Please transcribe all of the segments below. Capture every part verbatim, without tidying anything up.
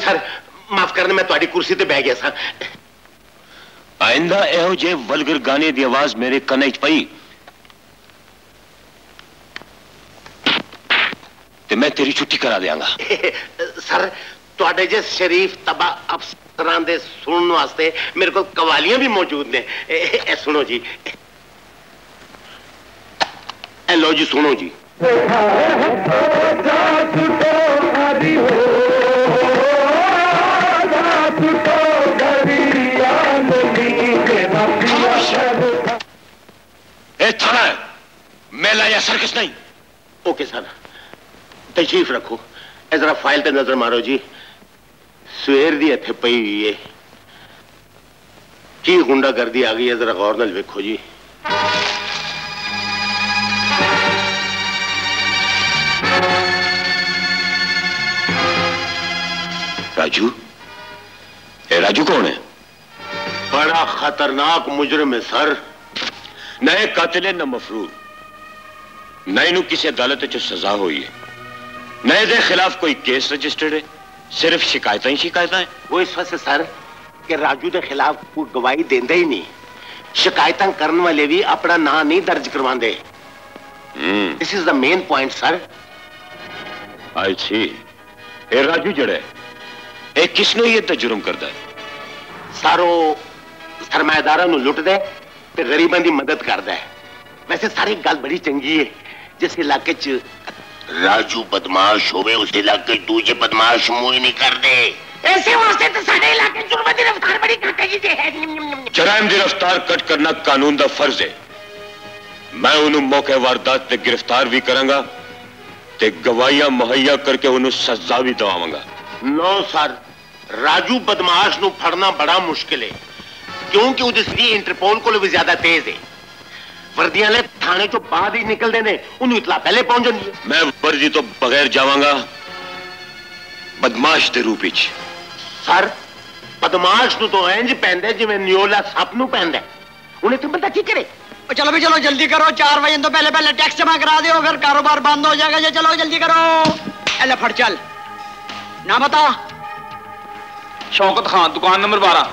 Sir, माफ करने मैं तुम्हारी कुर्सी ते बह गया सा। आइंदा एहो जे वल्गर गाने दी आवाज मेरे कन्ने च पई ते मैं तेरी छुट्टी करा देंगा। सर तुहाडे जे शरीफ तबा अफसरां दे सुनने वास्ते मेरे को कवालियां भी मौजूद ने। ए सुनो जी, ए लो जी, सुनो जी। ए थाना मेला या सर्कस नहीं। ओके सर, तशरीफ रखो। ए जरा फाइल पे नजर मारो जी। सवेर दी इत्थे पई हुई है, की गुंडागर्दी आ गई है, जरा गौर नाल वेखो जी। राजू, ए राजू कौन है? बड़ा खतरनाक मुजरिम है सर। नए कातिल न मफरूर, नए नू किसी अदालत च सजा हुई है, नए दे खिलाफ कोई केस रजिस्टर्ड है, सिर्फ शिकायत ही शिकायत है। वो इस वजह सर कि राजू के खिलाफ कोई गवाही देंदे ही नहीं, शिकायत करने वाले भी अपना नाम नहीं दर्ज करवांदे। This is the main point sir. I see. ए राजू जड़े ए किसने ये जुर्म करता है? सारो सरमायादारा नू लुट दे ते गरीबां दी मदद करदा है। वैसे सारी गल बड़ी चंगी है, जिस इलाके च राजू बदमाश होवे उस इलाके दूजे बदमाश मुंह नहीं कर दे। ऐसे वास्ते तो साडे इलाके जुर्म दी रफ्तार बड़ी घट गई है। जराइम दी रफ्तार कट करना कानून दा फर्ज है। मैं उन्हें मौके वारदात ते गिरफ्तार भी करांगा ते गवाहियां मुहैया करके उन्हें सजा भी दवावांगा। नो सर, राजू बदमाश नू फड़ना बड़ा मुश्किल है, क्योंकि उसकी इंटरपोल को भी ज्यादा तेज है। वर्दियां ले थाने चो बाद ही निकलते ने, उन्हें इतला पहले पहुंच जाती है। मैं वर्दी तो बगैर जावांगा, बदमाश दे रूप विच। सर बदमाश नू तो इंज पैंदा जिवें न्योला सप नू पैंदा, उन्हें तो बंदा की करे। चलो भी चलो, जल्दी करो, चार बजे तो पहले पहले टैक्स जमा करा दो, फिर कारोबार बंद हो जाएगा। चलो जल्दी करो। एले फट चल, ना बता। शौकत खान, दुकान नंबर बारह।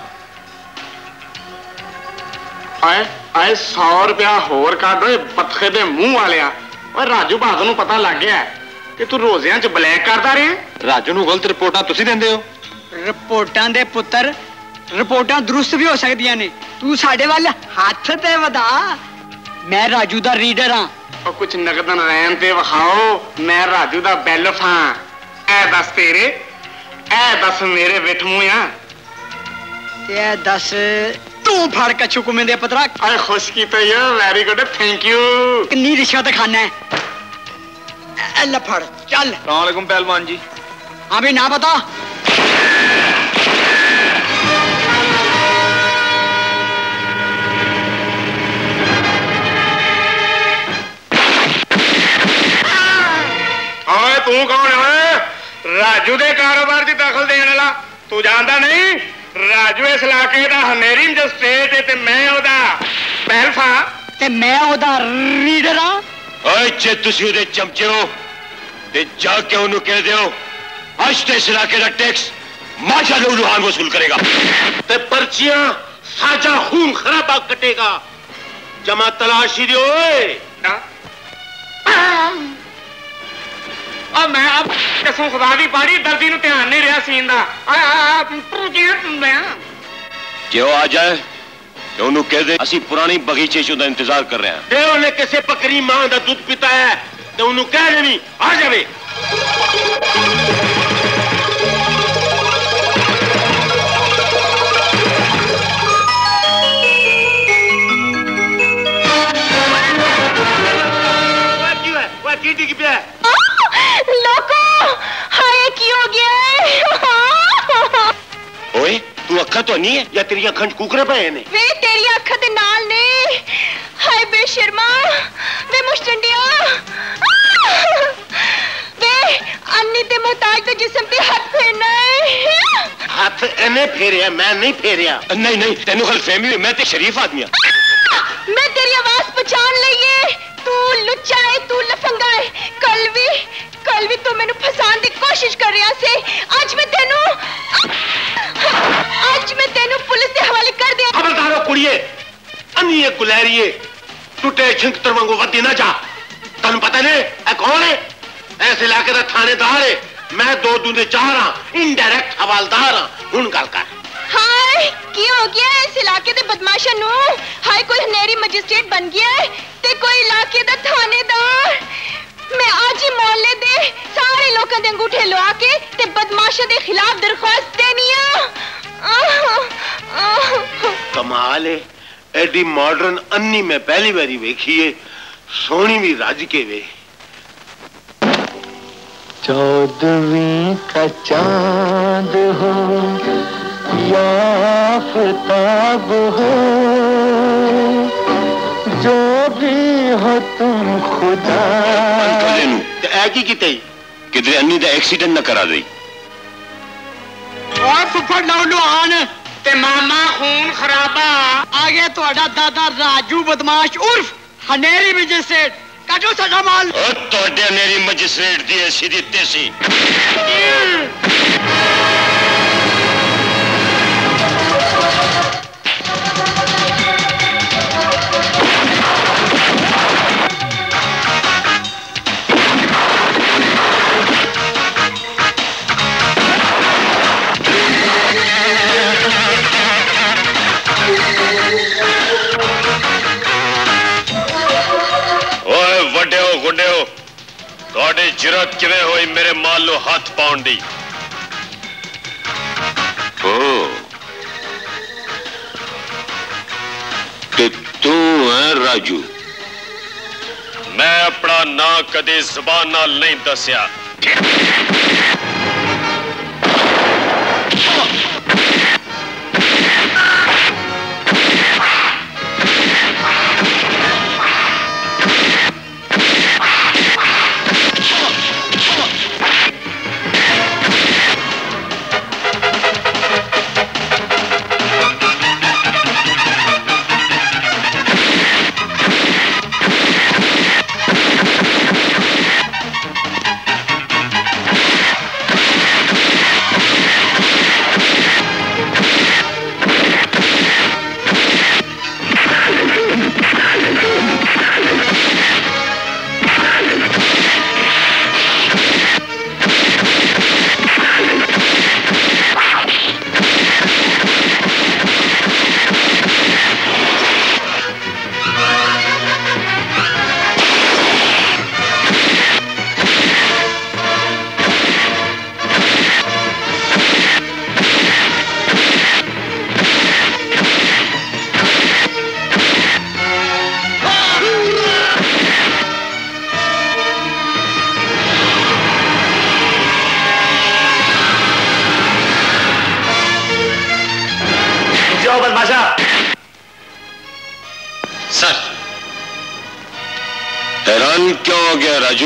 आए आए सौ रुपया होर कर दो पत्थे दे मुंह वालिया। और राजू बहादुर नू पता लग गया कि तू रोजियां च ब्लैक करता रहे। राजू नू गलत रिपोर्टां तुसी देंदे हो। रिपोर्टां दे पुत्तर, रिपोर्टां दुरुस्त भी हो सकदियां ने, तू साडे वाल हाथ ते वधा। मैं राजू दा रीडर हां। और कुछ नकदन रहन ते विखाओ, मैं राजू दा बैलफ हां। ऐ दस तेरे, ऐ दस मेरे बिठ मुंह आ। ते दस तू फड़ के चुकुमे दे पुत्रा। अरे खुश की तो ये वेरी गुड, थैंक यू। कितनी रिश्वत खाना है? एले फड़ चल। अस्सलाम वालेकुम पहलवान जी। हाँ भी ना बता। ओए तू कौन है? राजू दे कारोबार दी दखल देने वाला तू जानदा नहीं? राजू इस इलाके दा हनेरी मजिस्ट्रेट है ते मैं ओदा बैलफा ते मैं ओदा रीडर हां। ओए जे तुसी ओदे चमचे हो ते जाके उन्हें कह दियो आज ते इस इलाके दा टैक्स माशा लूलुहान वसूल करेगा ते पर्चियां साजा खून खराबा कटेगा। जमा तलाशी दियो। और मैं अब कसम खुदा दी पाड़ी दर्दी नू ध्यान नहीं रहा सीन दा। जो आ जाए तो उन्हें कह दे असी पुरानी बगीचे च इंतजार कर रहे हैं। ते उन्हें किसी बकरी मां दा दूध पीता है तो उन्हें कह देनी आ जावे। की डिग पिया लोको, हाय की हो गया? ओए तू अखा तो नहीं है या तेरी अखा कुकरे पे ने? वे तेरी अखा दे नाल ने। हाय बेशर्मा, वे मुश्तंडिया, वे अन्नी ते मोहताज तो जिस्म पे हाथ फेरना है। हाथ इन्हें फेरिया, मैं नहीं फेरिया। नहीं नहीं तेनू गलतफहमी हुई, मैं ते शरीफ आदमी हां। मैं तेरी आवाज पहचान लईए। तू लुच्चा है, तू लफंगा है। कल भी कल भी तू मैनू फसान दी कोशिश कर रहा से, आज मैं तेनू आज मैं तेनू पुलिस के हवाले कर दिया। खबरदार हो कुड़िए, अन्नी गुलैरिए टूटे छिंकतर वांगू वधी ना जा। तन पता ने ए कौन है? ऐसे इलाके का थानेदार है। मैं दो दूने चार हाँ, इनडायरेक्ट हवालदार हाँ। हुण गल कर। हाय की हो गया इस इलाके दे बदमाशां नू? हाय कोई हनेरी मजिस्ट्रेट बन गया है ते कोई इलाके दा थानेदार। मैं आज ही मोहल्ले दे सारे लोगों दे अंगूठे लवा के ते बदमाशों दे खिलाफ दरख्वास्त देनी है। कमाल है, एडी मॉडर्न अन्नी मैं पहली बारी वेखी है। सोनी भी राज के वे। चौदहवीं का चांद हो या आफताब हो, जो भी हो तुम खुदा। की किते किधरे अन्नी दा एक्सीडेंट न करा दई। और फुफड़ लौंडू आन ते मामा खून खराबा आ गया ਤੁਹਾਡਾ दादा राजू बदमाश उर्फ हनेरी मजिस्ट्रेट। काटो साडा माल। ओ तोड़े हनेरी मजिस्ट्रेट दी ऐसी दी तेसी। थोड़ी जरूरत किवें होई मेरे माल लो हाथ पाउन दी? ओ ते तू है राजू? मैं अपना ना कदे जुबान नाल नहीं दसिया। सर हैरान क्यों हो गया राजू?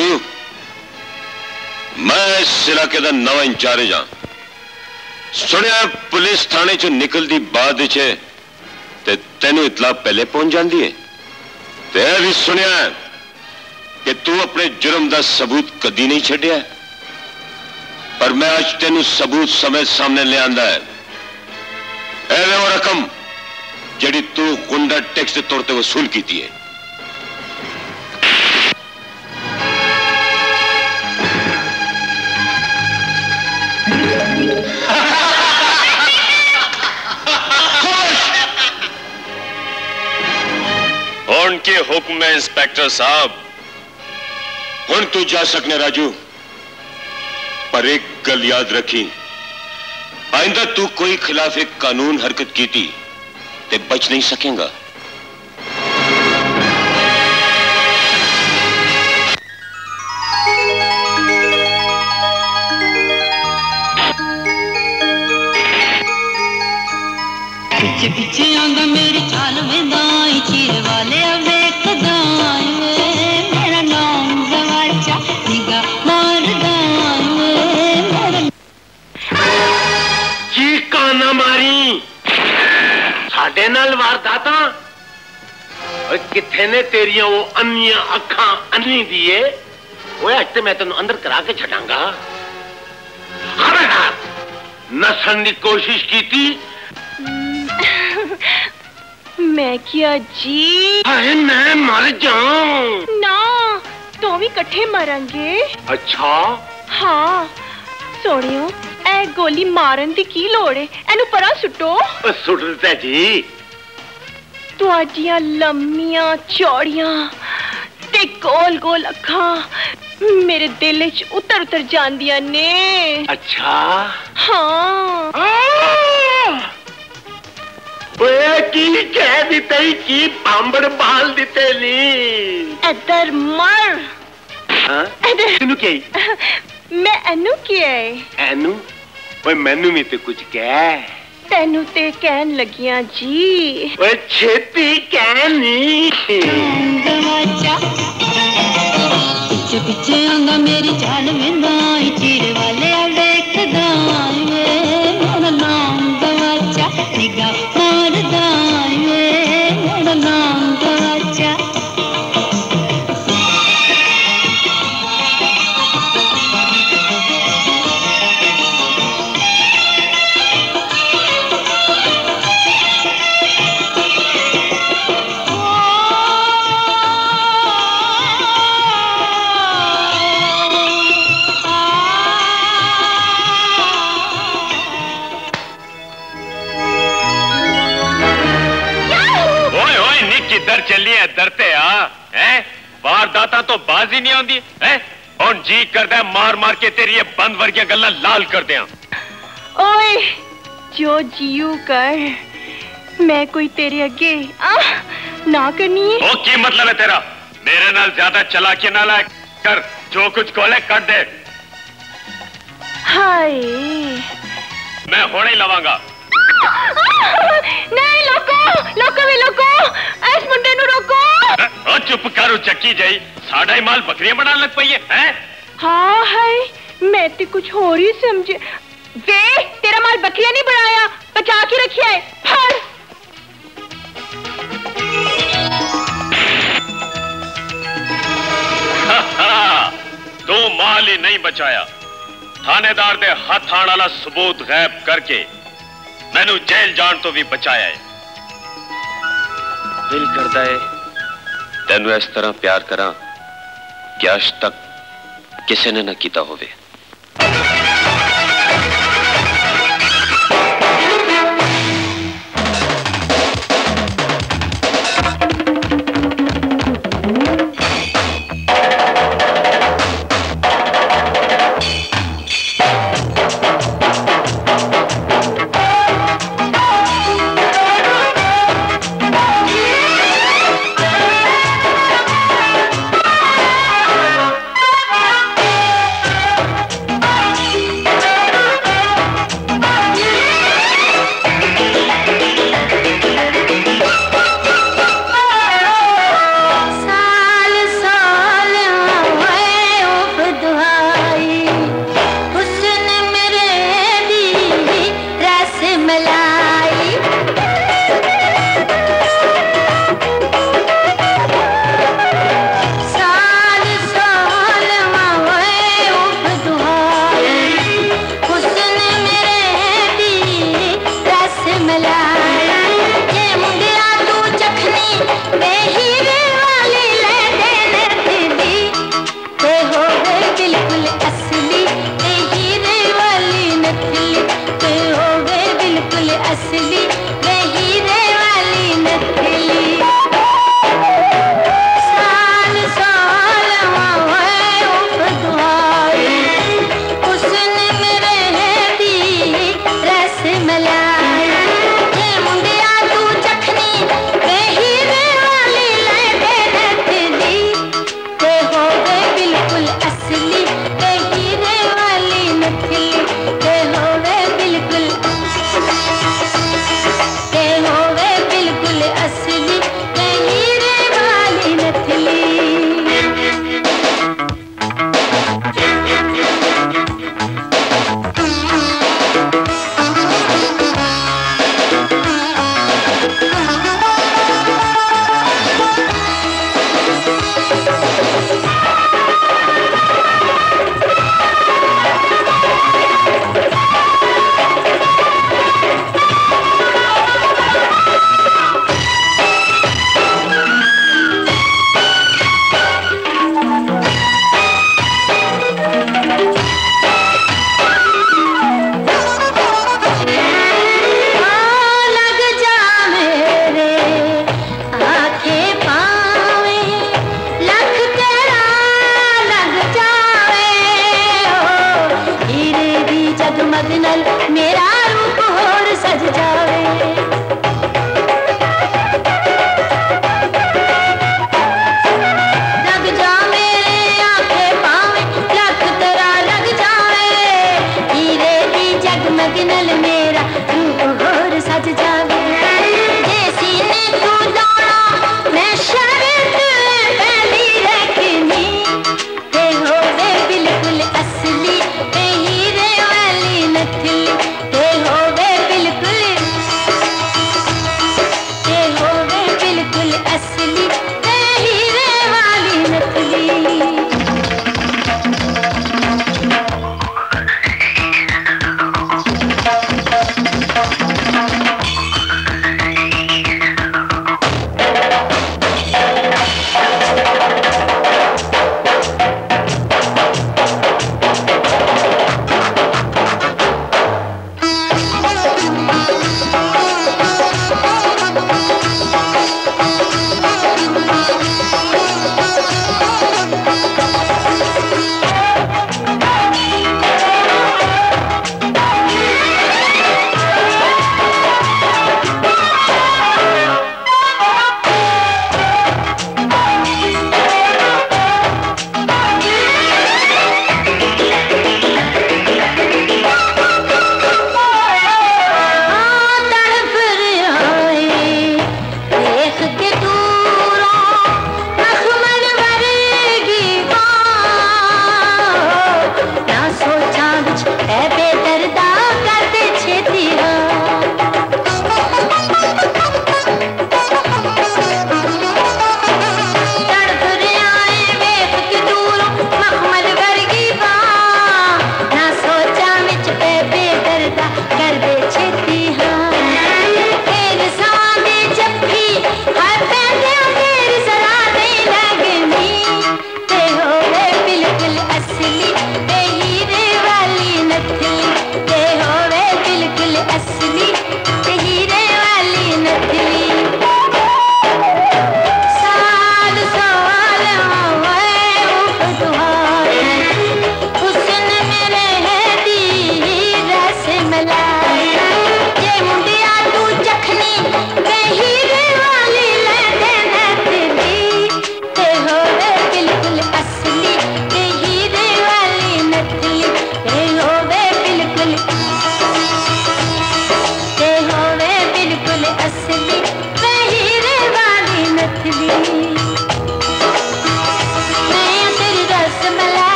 मैं इस इलाके का नवा इंचार्ज हाँ। सुनिया पुलिस थाने चो निकलती बाद ते तेनू इतला पहले पहुंच जाती है। ते भी सुनिया कि तू अपने जुर्म का सबूत कदी नहीं छड्या, पर मैं आज तेनू सबूत समय सामने ले आंदा है। एवे वो रकम जड़ी तू गुंडा टैक्स के तौर पर वसूल की है। हुण के हुक्म है इंस्पेक्टर साहब? हुण तू जा सकने राजू, पर एक गल याद रखी, आइंदा तू कोई खिलाफ एक कानून हरकत की थी ते बच नहीं सकेगा। पीछे पीछे आंगा मेरी चाल में दाई, चीर वाले अवेक दाई, मेरा नाम जवाचा निगा मार दाई, मेरा चीका ना मारी साडे नाल वारदाता। किथे ने तेरिया वो अन्निया अखा अन्नी दिए? वो आज ते मैं तेन अंदर करा के छटांगा। खबरदार नसन की कोशिश की थी? मैं क्या जी? अरे मैं मर जाऊं। ना, तो भी कट्ठे मरेंगे। अच्छा? हाँ, सोनियो, ए गोली मारन दी की लोड़ है? एनु परा सुटो। सुट दिता जी। तुहाडियां लम्मियां चौड़ियां ते गोल गोल अखां मेरे दिल च उतर उतर जांदियां ने। अच्छा? हाँ। ओए की कह दिते की पांबड़ बाल दिते नी। इधर मर। हाँ? तेनू क्या? मैं एनु क्या है? एनु? ओए मैनू भी तो कुछ कह। तेनू ते कहन लगियां जी। ओए छेती कह नी। पीछे पीछे आंदा मेरी चाल वेंदा चीड़ वाले देखदा मेरा नाम गवाचा निगाह मारदा मेरा नाम गवाचा। किधर चली है डरते आ हैं? वारदाता तो बाजी नहीं आती है और जी करता है मार मार के तेरी ये बंद वर्गिया गल्ला लाल कर दिया। ओए जो जियो कर, मैं कोई तेरे अगे आ ना करनी है। वो की मतलब है तेरा? मेरे नाल ज्यादा चालाकी ना लायक कर, जो कुछ कोले कर दे। हाय मैं होने ही लवांगा। नहीं लोको, लोको भी लोको, इस मुंडे नु रोको। ओ चुप करो चक्की जाई, साड़ा ही माल बकरियां बनाने लग पई है, हैं? हाँ है, मैं तो कुछ और ही समझे। वे तेरा माल बकरियां नहीं बनाया, बचा के रखिया है। फड़। तू माल ही नहीं बचाया, थानेदार दे हाथ आने वाला सबूत गायब करके मैनू जेल जान तो भी बचाया है। दिल करता है तेनू इस तरह प्यार करा कि आज तक किसी ने न किया होवे।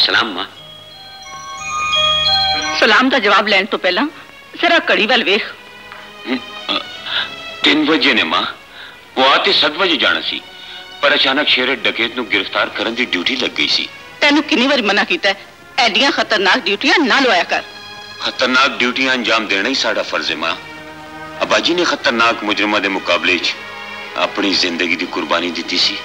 सलाम मां। सलाम का जवाब लैन तो पहला जरा कड़ी वाल वेख। तीन बजे ने मां, वो आते सत बजे जाना सी, पर अचानक शेरे डकैत नू गिरफ्तार करने की ड्यूटी लग गई सी। तेनू कितनी बार मना किया एडियां खतरनाक ड्यूटियां ना लवाया कर। खतरनाक ड्यूटियां अंजाम देना ही साड़ा फर्ज है मां। अबाजी ने खतरनाक मुजरिमां दे मुकाबले च अपनी जिंदगी की कुर्बानी दी सी।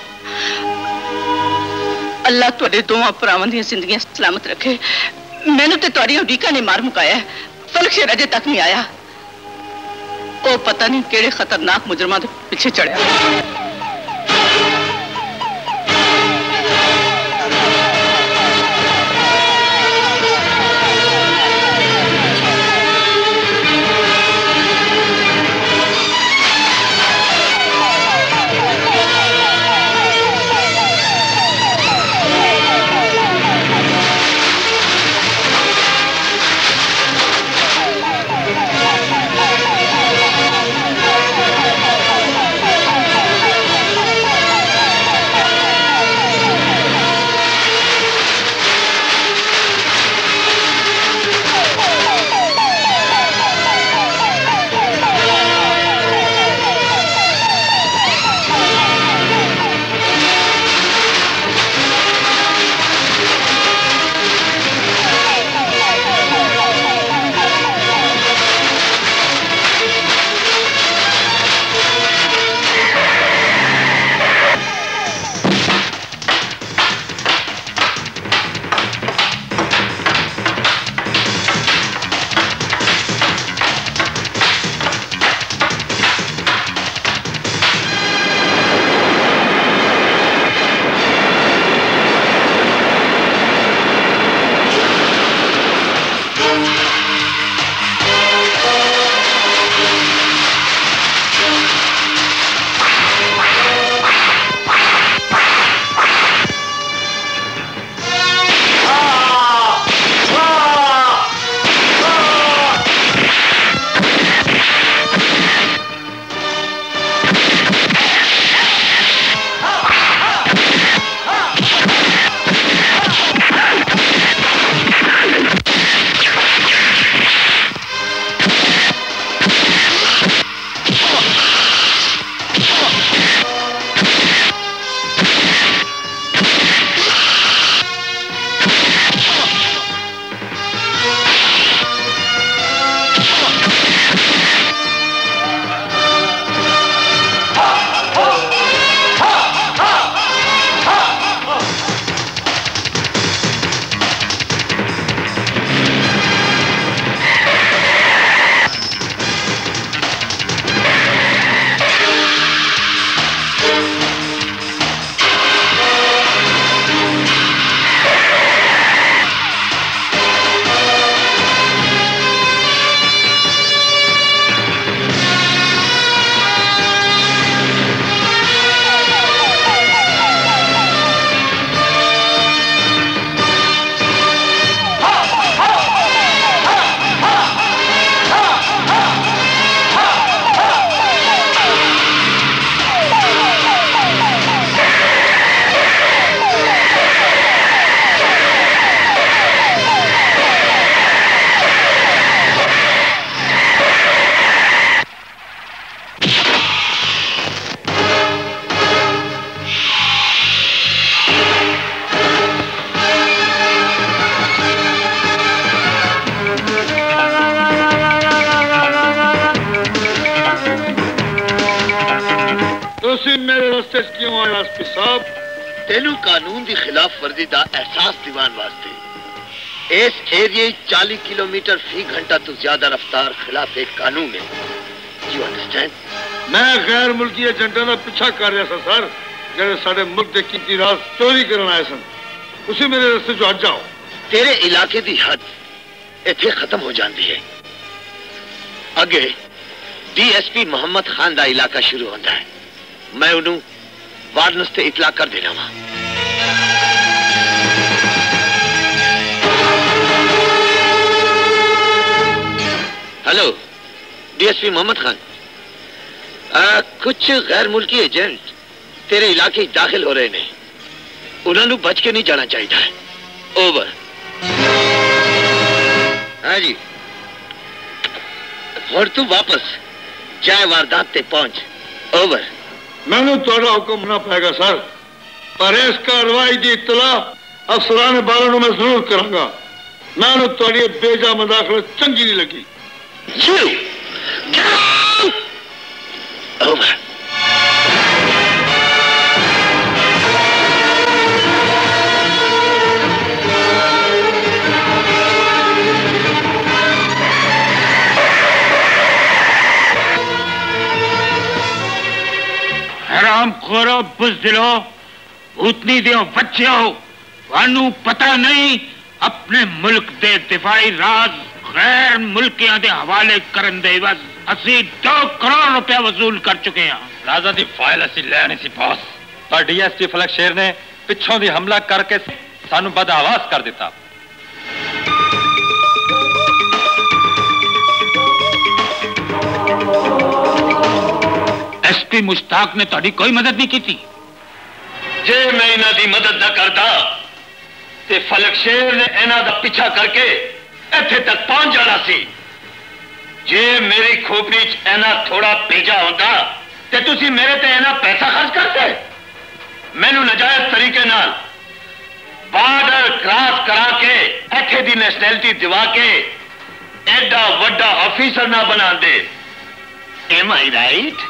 अल्लाह तुहाडे दोवां भरावां दी जिंदगियां सलामत रखे। मैनू ते तुहाडी उडीका ने मार मुकाया, फलक शेर अजे तक नहीं आया। वो पता नहीं केड़े खतरनाक मुजरिमां दे पीछे चढ़िया। तेनू कानून की खिलाफ वर्जी का एहसास दिवान वास्ते इस एरिए चालीस किलोमीटर फी घंटा तो ज्यादा रफ्तार खिलाफ एक कानून है। You understand? मैं गैर मुल्की एजेंटों का पीछा कर रहा था सर, जेडे साडे मुल्क के कीमती राज चोरी करने आए सन। उसी मेरे रस्ते चो हट जाओ। तेरे इलाके की हद इत्थे खत्म हो जाती है। अगे डीएसपी मोहम्मद खान का इलाका शुरू होता है। मैं उन्होंने वार्डनस से इतला कर देना वा। हेलो डीएसपी मोहम्मद खान, आ, कुछ गैर मुल्की एजेंट तेरे इलाके दाखिल हो रहे हैं। उन्होंने बच के नहीं जाना चाहिए। ओवर। हाँ जी, और तू वापस जाए वारदात ते पहुंच। ओवर। मैंने थोड़ा हुक्म ना पाएगा सर, पर इस कार्रवाई की इतला अफसरान बालों में जरूर करांगा। मैंने थोड़ी बेजा मदाखलत चंगी नहीं लगी। ओवर। हराम खोरो, बुज़दिलो, भूतनी दियो बच्चे हो, वानू पता नहीं अपने मुल्क दे दिफाई राज गैर मुल्कियां दे हवाले करन दे बस असी दो करोड़ रुपया वसूल कर चुके हैं। राजा दी फाइल असी लैनी सी बॉस, पर डीएसपी फलक शेर ने पिछों दी हमला करके सानू बदहवास कर दिता। एसपी मुश्ताक ने थोड़ी कोई मदद नहीं की थी। जे मैं इन्हां दी मदद न करता ते फलक शेर ने इन्हां दा पीछा करके इत्थे तक पहुंच जाना सी। जे मेरी खोपड़ी च इन्हां थोड़ा भेजा होता ते तुसी मेरे ते इन्हां पैसा खर्च करते। मैनू नजायज तरीके नाल बॉर्डर क्रॉस करा के इत्थे दी नेशनैलिटी दिवा के एडा वड्डा ऑफिसर ना बना दे। एम आई राइट?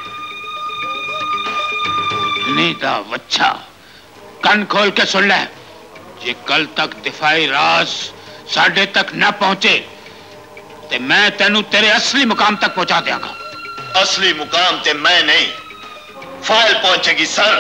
नहीं था बच्चा, कन खोल के सुन ले। जे कल तक दिफाई राज साढ़े तक न पहुंचे ते मैं तेनू तेरे असली मुकाम तक पहुंचा देंगा। असली मुकाम ते मैं नहीं, फाइल पहुंचेगी सर।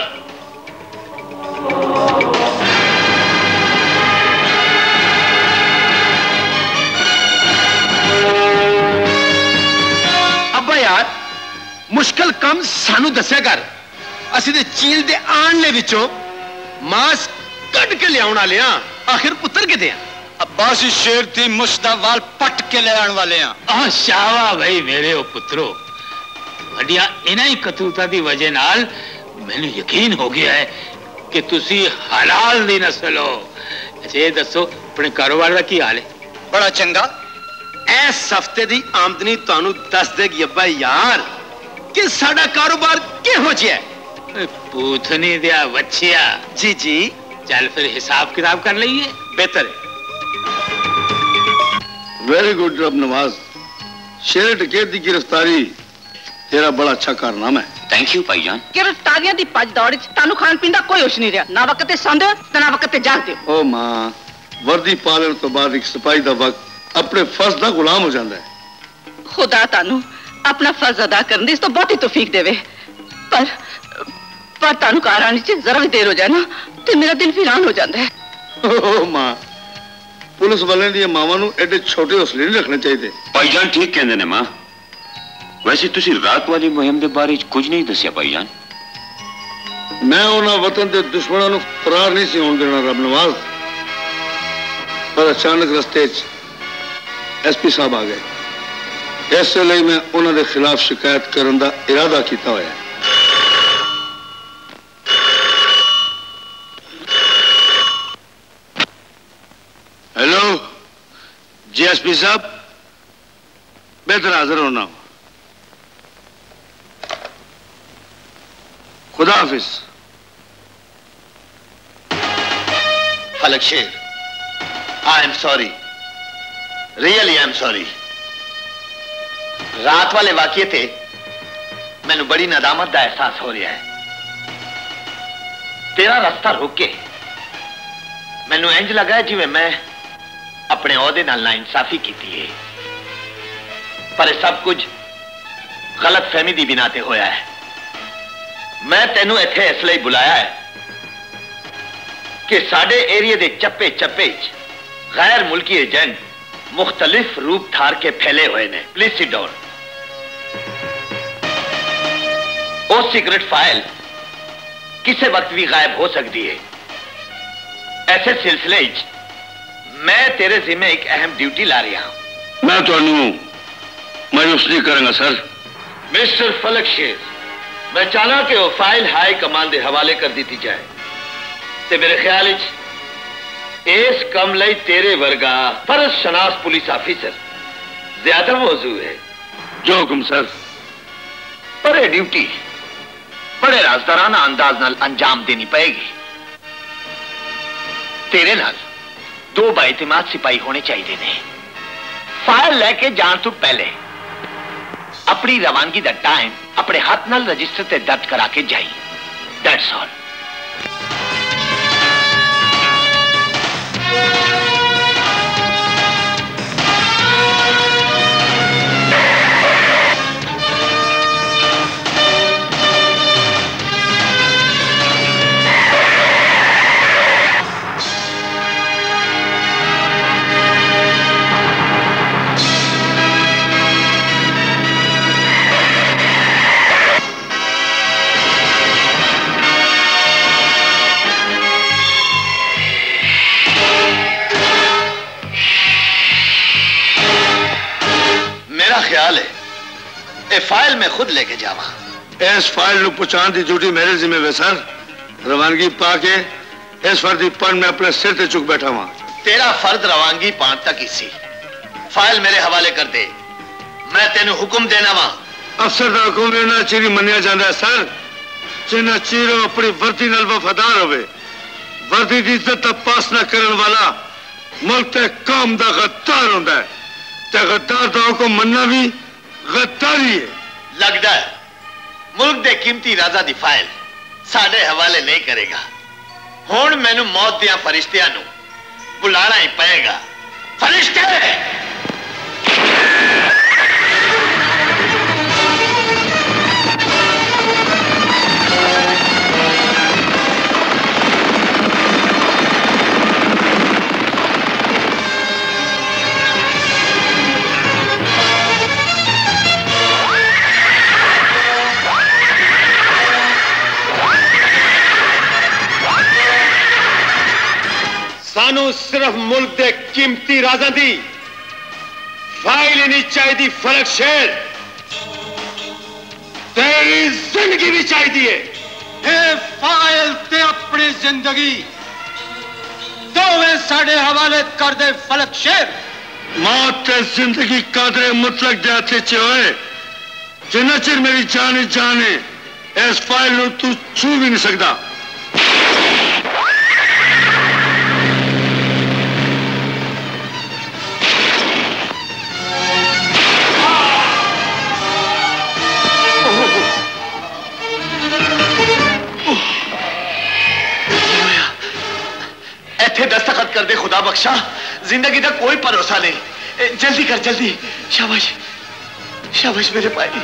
अब्बा यार, मुश्किल कम सानू दस्या कर। असी ते चील दे आने विचों मांस कट के लियाउण वाले हां, आखिर पुत्र किते हैं? अब्बासी शेर थी मुश्दा वाल पट के ले आने वाले हैं। आ शावा भाई मेरे ओ पुत्रो, वडिया इन्हां ही कतूता दी वजह नाल मैनू यकीन हो गया है कि तुसी हलाल दी नस्ल हो। अच्छा दसो अपने कारोबार का की हाल है? बड़ा चंगा। इस हफ्ते दी आमदनी तुहानू दस देगी अब्बा यार कि साडा कारोबार किहो जिहा है। पूथनी दिया बच्चिया। जी जी। चल फिर हिसाब किताब कर लइए। बेहतर है। वेरी गुड रब नवाज, शेर डकैत की गिरफ्तारी तेरा बड़ा अच्छा कारनामा है। थैंक यू भाईजान। गिरफ्तारियां दी भज दौड़ च तानू खान पीन दा कोई होश नहीं रहा। ना वक्त ते सौंदे हो ते ना वक्त ते जागदे हो। ओ मां, वर्दी पालन तो बाद एक सिपाही दा वक्त अपने फर्ज दा गुलाम हो जाता है। खुदा तानू अपना फर्ज अदा करने दी इस तो बहुती तौफीक देवे, पर पर तानू कार आने च जरा भी देर हो जाए ना तो मेरा दिल वीरान हो जाता है। ओ मां, पुलिस वाले दी मावां नू एडे छोटे हौसले नहीं रखने चाहिए। भाईजान ठीक कहंदे ने मां। वैसे तुसी रात वाली मुहिम दे बारे च कुछ नहीं दसिया भाईजान। मैं उन्हां वतन दे दुश्मनां नू फरार नहीं सी होण देना रब नवाज, पर अचानक रस्ते च एसपी साहब आ गए। इसलिए मैं उन्हां दे खिलाफ शिकायत करने का इरादा किया होया है। हेलो जी एसपी साहब, बेहतर हाजिर होना हो। खुदा हाफिज। Falak Sher, I am sorry, really I am sorry. रात वाले वाकये थे मैनू बड़ी नदामत का एहसास हो रहा है। तेरा रास्ता रोक के मैनू इंज लगा है जिवें मैं अपने ओहदे नाल नाइंसाफी की है, पर यह सब कुछ गलत फहमी की बिना ते होया है। मैं तेनू इत्थे इसलिए बुलाया है कि साडे एरिए दे चप्पे चप्पे गैर मुल्की एजेंट मुख्तलिफ रूप धार के फैले हुए ने। Please sit down. वो सीक्रेट फाइल किसी वक्त भी गायब हो सकती है। ऐसे सिलसिले मैं तेरे जिम्मे एक अहम ड्यूटी ला रहा हूं। मैं तो मायूस नहीं करूंगा सर। मिस्टर फलक शेर, मैं चाहना कि वो फाइल हाई कमान के हवाले कर दी जाए। ते मेरे ख्याल इस कम लई तेरे वर्गा फर्ज शनास पुलिस ऑफिसर ज्यादा मौजू है। जो हुक्म सर। पर यह ड्यूटी बड़े राजदाराना अंदाज नाल अंजाम देनी पड़ेगी। तेरे नाल दो बाइतिमाद सिपाही होने चाहिए ने। फाइल लेके जान तू पहले अपनी रवानगी दा टाइम अपने हाथ नाल रजिस्टर ते दर्ज करा के जाई। That's all. ख्याल है ये फाइल मैं खुद लेके जावा। इस फाइल नु पहुंचाने की ड्यूटी मेरे जिम्मे वे सर। रवानगी पाके इस फर्जी पन मैं अपने सिर ते चुक बैठा हुआ। तेरा फर्ज रवानगी पान तक ही सी। फाइल मेरे हवाले कर दे। मैं तेन हुक्म देना वा। अफसर का हुक्म इन्ना चिर मनिया जाता है सर जिन्ना चिर अपनी वर्दी नाल वफादार होवे। वर्दी की इज्जत पास न करने वाला मुल्क ते कौम दा गद्दार होंदा है। गद्दार का हुक्म मनना भी गद्दारी है। लगता है मुल्क दे कीमती राजा दी फाइल साडे हवाले नहीं करेगा। हुण मैनू मौत दिया फरिश्तियां नू बुलाना ही पएगा। फरिश्ते सानू सिर्फ मुल्क दे कीमती राजा दी फाइल नहीं चाहिए। फलक शेर तेरी जिंदगी भी चाहिए। ये फाइल ते अपनी जिंदगी दोवें साढ़े हवाले कर दे फलक शेर। मौत ते जिंदगी कादरे मुतलक दे हाथ च होए जिन्ना चिर मेरी जान ही जान है इस फाइल नू तू छू भी नहीं सकता। इत्थे दस्तखत कर दे खुदा बख्शा। जिंदगी का कोई भरोसा नहीं। जल्दी कर जल्दी। शाबाश शाबाश मेरे भाई।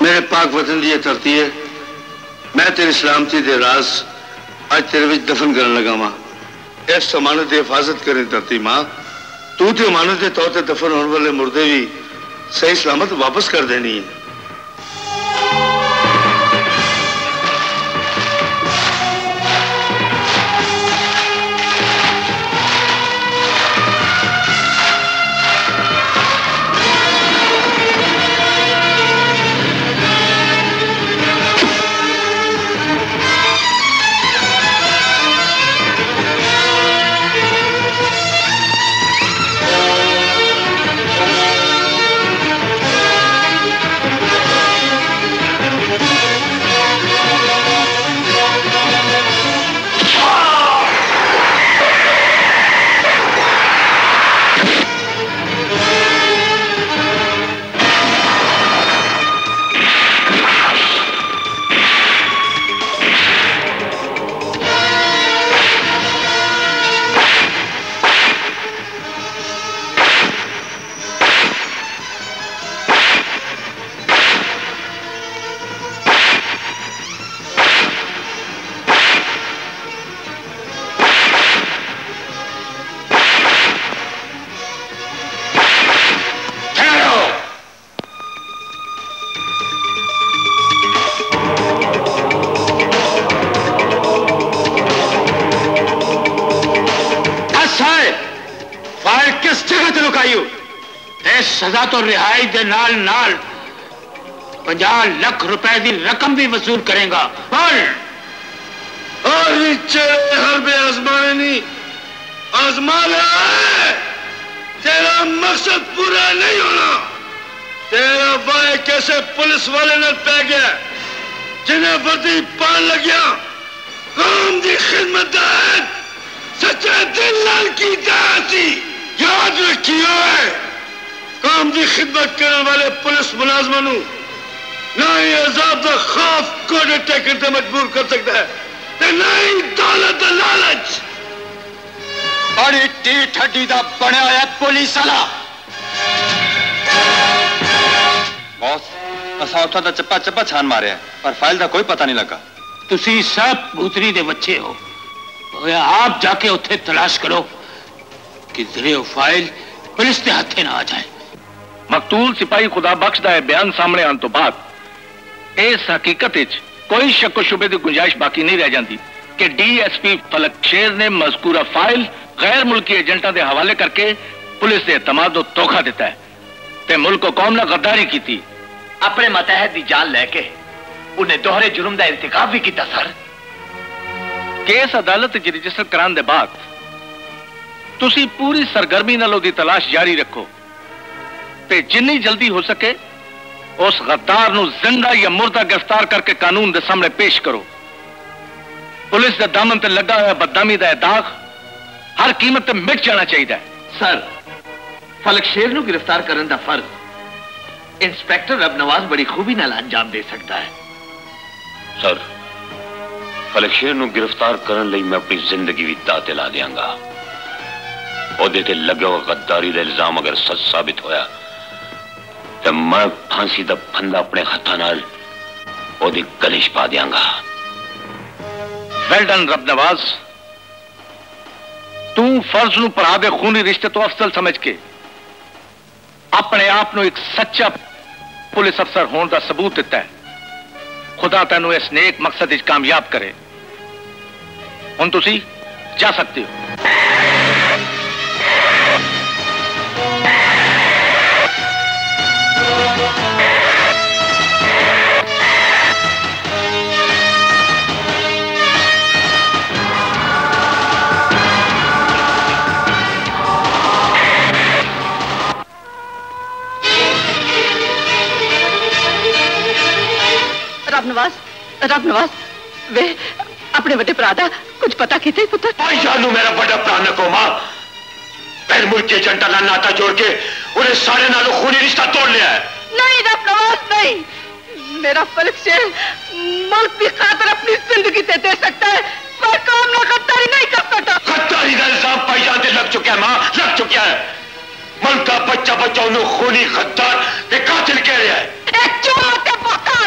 मेरे पाक वतन की धरती है, मैं तेरी सलामती दे राज अज तेरे विच दफन करन लगा मां। इस अमानत की हिफाजत करें धरती मां। तू तो अमानत के तौर पर दफन होने वाले मुर्दे भी सही सलामत वापस कर देनी है। सजा तो रिहाई दे नाल नाल पचास लाख रुपए की रकम भी वसूल करेगा। बोल। और हर बे आजमाने नहीं आजमा है। तेरा मकसद पूरा नहीं होना। तेरा वाय कैसे पुलिस वाले ने पै गया जिन्हें वर्दी पान लग्या कौम की खिदमत सच्चे दिल नाल की दासी याद रखियो है। काम की खिदमत करने वाले पुलिस मुलाजमान ना ही अजाब का खौफ कोडे टेकन से मजबूर कर सकता है ते ना ही दौलत का लालच। बड़ी टीठ हड्डी का बनया है पुलिस वाला। बॉस असा उठा तो चप्पा चप्पा छान मारे पर फाइल का कोई पता नहीं लगा। तुसी सब भूतरी दे बच्चे हो। आप जाके उत्थे तलाश करो कि जरे फाइल पुलिस के हाथे ना आ जाए। मकतूल सिपाही खुदा बख्श दा बयान सामने आने तो बाद इस हकीकत कोई शक शुबे की गुंजाइश बाकी नहीं रह जाती कि डीएसपी फलक शेर ने मजकूरा फाइल गैर मुल्की एजेंटों के हवाले करके पुलिस के एतमाद को धोखा दिता है ते मुल्क को कौम ने गद्दारी की थी। अपने मतहत की जान लैके उन्हें दोहरे जुर्म का इर्तिकाब भी किया। सर केस अदालत रजिस्टर कराने के बाद तुसी पूरी सरगर्मी नाल ओदी तलाश जारी रखो ते जिन्नी जल्दी हो सके उस गद्दार नू जिंदा या मुर्दा गिरफ्तार करके कानून के सामने पेश करो। पुलिस के दामन ते लगा हुआ बदनामी का दाग हर कीमत ते मिट जाना चाहिए। सर फलक शेर नू गिरफ्तार करने का फर्ज इंस्पेक्टर रब नवाज बड़ी खूबी नाल अंजाम दे सकता है। सर फलक शेर नू गिरफ्तार करने लई मैं अपनी जिंदगी भी दाव ते ला देंगा। ओदे ते लगे हुए गद्दारी का इल्जाम अगर सच साबित होया तो मैं फांसी का फंदा अपने हाथों नाल ओदी गले च पा देंगा। वेल डन रब नवाज। तू फर्ज नू भरा दे खूनी रिश्ते तो अफसल समझ के अपने आप नू एक सच्चा पुलिस अफसर होने का सबूत दिता है। खुदा तेनू इस नेक मकसद विच कामयाब करे। हुण तुसी जा सकते हो। रब नवाज रब नवाज वे अपने बड़े भरा दा कुछ पता कीते पुत्र। जानू मेरा बड़ा भरा न को मां फिर मुल्क के जनता का नाता जोड़ के उन्हें सारे नालों खूनी रिश्ता तोड़ लिया है। नहीं रब नवाज नहीं। मेरा फलक शेर मुल्क की खातिर अपनी जिंदगी दे दे सकता है पर काम ना गद्दारी नहीं कर सकता। गद्दारी का इल्जाम पहचान से लग चुका है मां लग चुका है। मुल्क का बच्चा बच्चा उन्हें खूनी गद्दार ते कातिल कह रहा है। एक चोर ते बता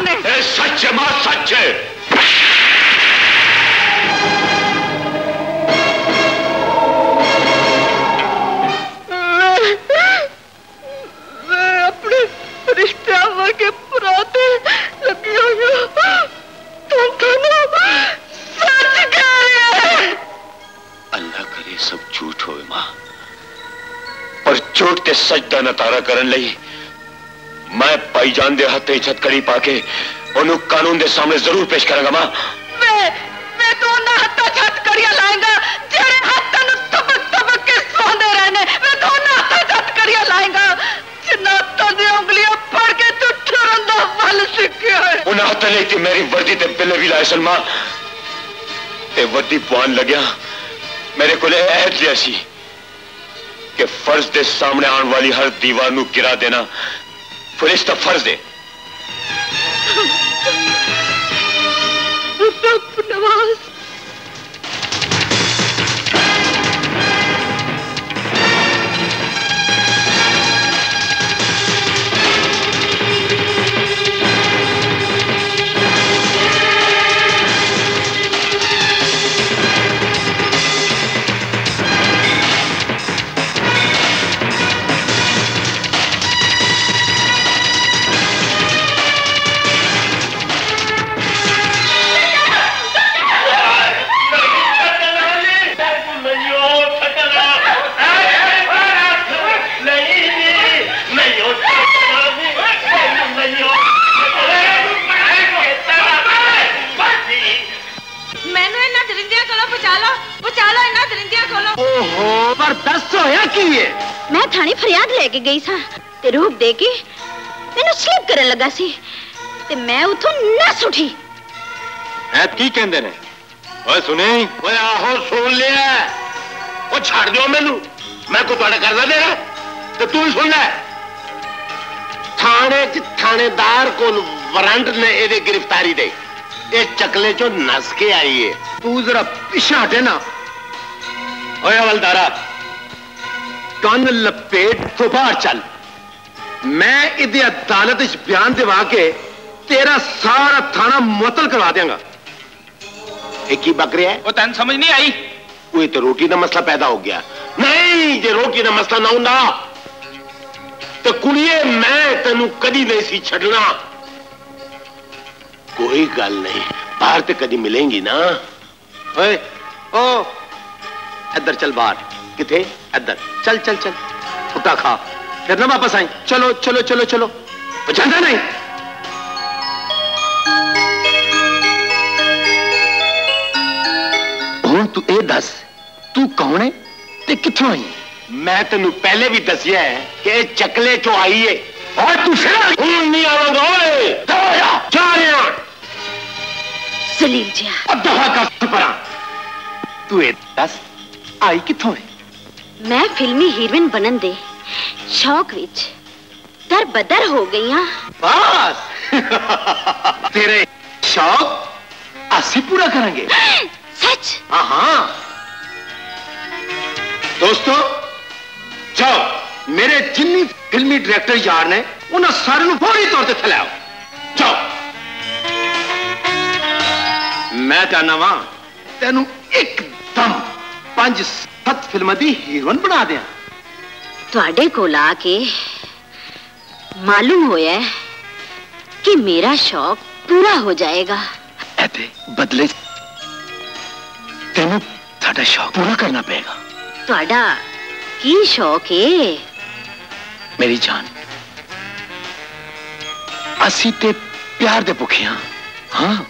सजदा नतारा करन लई मैं भाईजान दे हत्थे छतकड़ी पाके ओनू कानून दे सामने जरूर पेश करांगा। मां मैं मैं तो ना हत्था छतकड़ियां लाएगा जेड़े हत्थां नु तबक तबक के सोंदे रहने। मैं तो ना हत्था छतकड़ियां लाएगा जिन्ना हत्थां दी उंगलियां फड़ के तू ठुरन दा फल सिक्खिया है। उन्हां हत्थां ने ती मेरी वर्दी ते बिल्ले भी लाए सन। मां ते वर्दी पान लगया मेरे को अहद लिया सी कि फर्ज के सामने आने वाली हर दीवार नू गिरा देना पुलिस का फर्ज है। नवाज मैं थाने फरियाद लेके गई सा ते रूप दे के मैनू स्लिप करन लगा सी ते मैं उठों नस उठी। ऐ की कहंदे ने? ओए सुने? ओए आहो सुन लिया। ओ छाड़ दियो मैनू, मैं को तुहाडा करदा दे रहा ते तू ही सुन ले। थाने च थानेदार को वारंट ने एदी गिरफ्तारी दे ए चकले चो नस के आई है। तू जरा पीछे हटे ना। ओए हवलदारा कन लपेट तो बाहर चल। मैं इधर अदालत बयान दिवा के तेरा सारा थाना मुअत्तल करवा देंगा। एक ही बकरे है वो तेन समझ नहीं आई। कोई तो रोटी का मसला पैदा हो गया। नहीं जे रोटी का मसला ना होंदा तो कुड़िए मैं तेनू कदी नहीं सी छड़ना। कोई गल नहीं, बाहर तो कदी मिलेंगी ना। ओए ओ इधर चल बाहर। किथे? इधर चल चल चल फुटा खा फिर ना वापस आई। चलो चलो चलो चलो जाना नहीं। हुण तू ए दस तू कौन है ते कित्थों आई? मैं तेनू पहले भी दसिया है कि चकले चो आई है। और तू फिर हुण नहीं आवांगा। ओए जा रहा सलीम जिया दहा का परा। तू ए दस आई कित्थों है? मैं फिल्मी हीरोइन बनन दे शौक विच दर बदर हो गई हां। बस तेरे शौक असी पूरा करेंगे। सच? हाँ हाँ दोस्तों जाओ मेरे जिन्नी फिल्मी डायरेक्टर यार ने उन्हें सारे नू फौरी तौर पर थलाओ। जाओ मैं चाहना वा तेनू एकदम पांच सत फिल्म दी हीरोइन बना दिया। तुहाडे कोल आके मालूम होया है कि मेरा शौक पूरा हो जाएगा। ऐते बदले तेनू साडा शौक पूरा करना पड़ेगा। तुहाडा की शौक है? मेरी जान असी ते प्यार दे भुखे हां। हाँ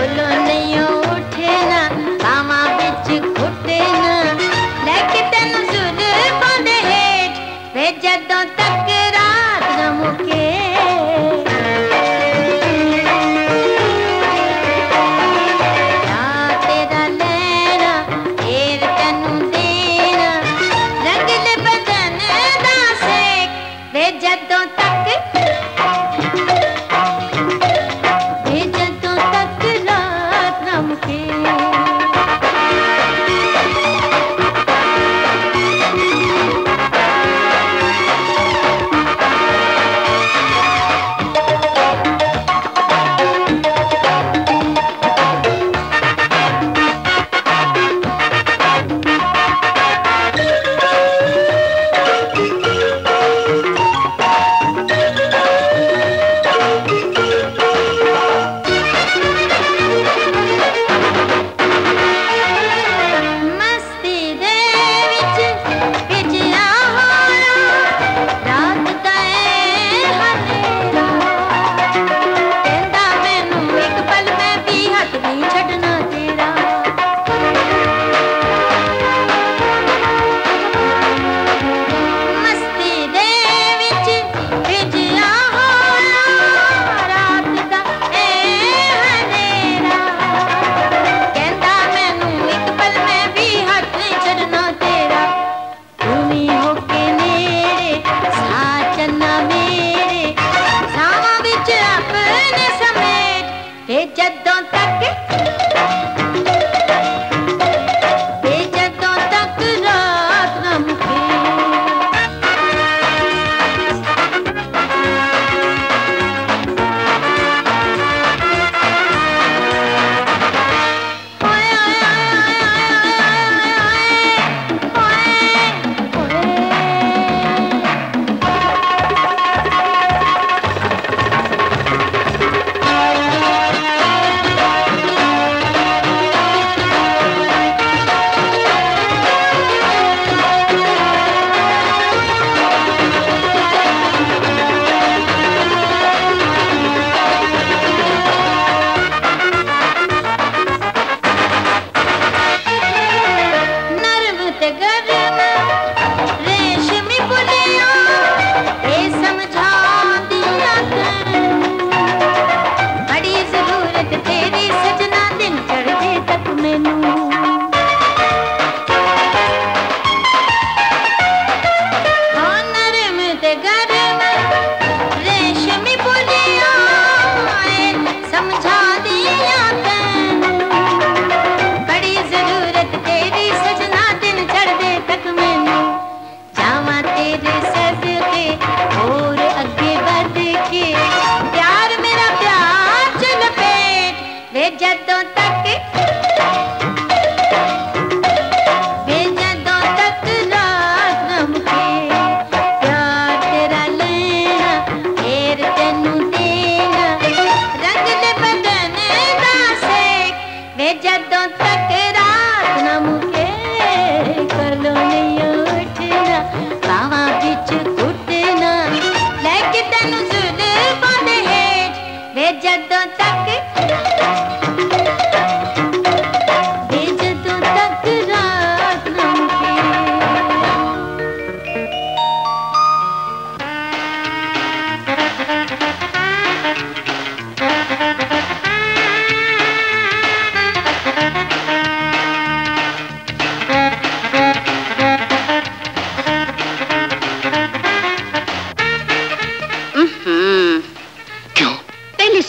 लेके तेन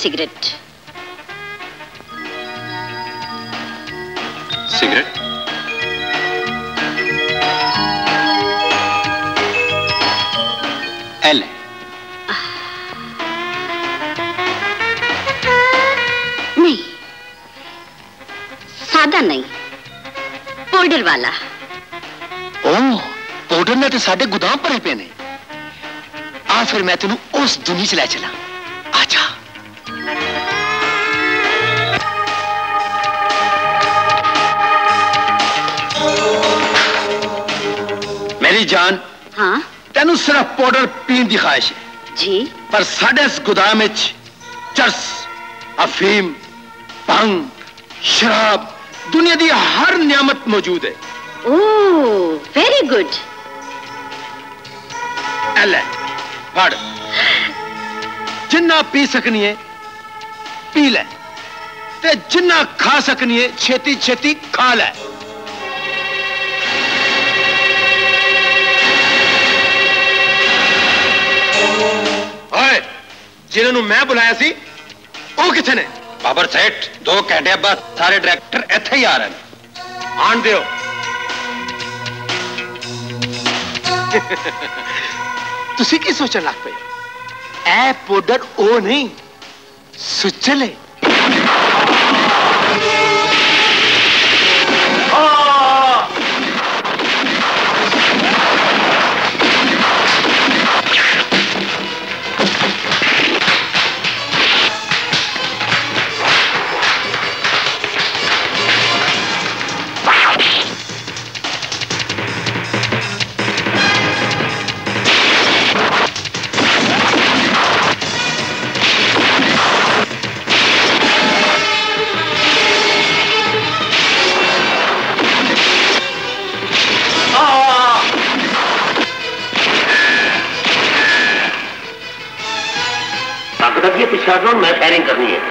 सिगरेट। सिगरेट? एल नहीं, सादा नहीं, पाउडर वाला। ओह, पाउडर ने तो साढ़े गुदाम भरे पे ने। आ फिर मैं तेनू उस दुनिया च लै चला। आजा। मेरी जान। हाँ? तेनू सिर्फ पाउडर पीन की ख्वाहिश है जी, पर साढ़े इस गुदाम विच चरस, अफीम, भंग, शराब, दुनिया की हर नियामत मौजूद है। ओह, वेरी गुड। एल फड़, जिन्ना पी सकनी है पी ले, ते जिन्ना खा सकनी है छेती छेती खा ले। ओए, जिन्होंने मैं बुलाया सी, वो किथे ने? बाबर सेठ, दो घंटे बाद सारे डायरेक्टर इत्थे ही आ रहे हैं। आन दियो। तुसी की सोचन लग पे? ए पाउडर ओ नहीं, सुचल है। पिछला राउंड मैं फायरिंग करनी है।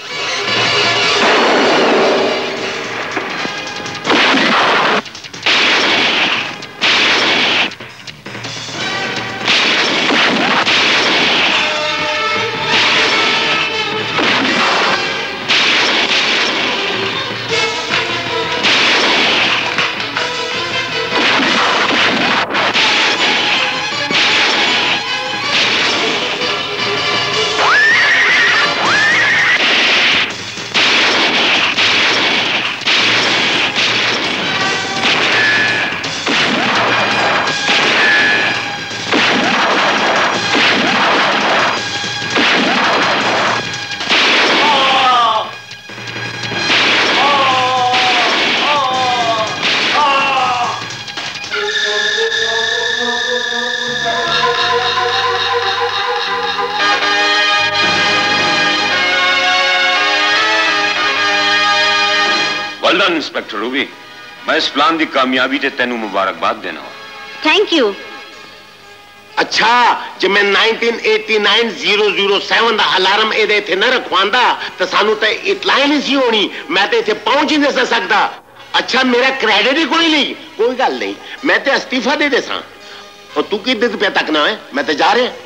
इंस्पेक्टर रूबी, मैं इस प्लान की कामयाबी ते तेनू मुबारकबाद देना। Thank you. अच्छा, जे मैं nineteen eighty nine zero zero seven का अलार्म एदे थे न रखवांदा तो सानू ते इतलाई नहीं सी होनी, मैं ते इथे पहुंच ही नहीं सकता। अच्छा, मेरा क्रेडिट ही कोई नहीं। कोई गल नहीं, मैं ते इस्तीफा दे दे सा। और तू कि दिन पे तक ना है, मैं ते जा रहा।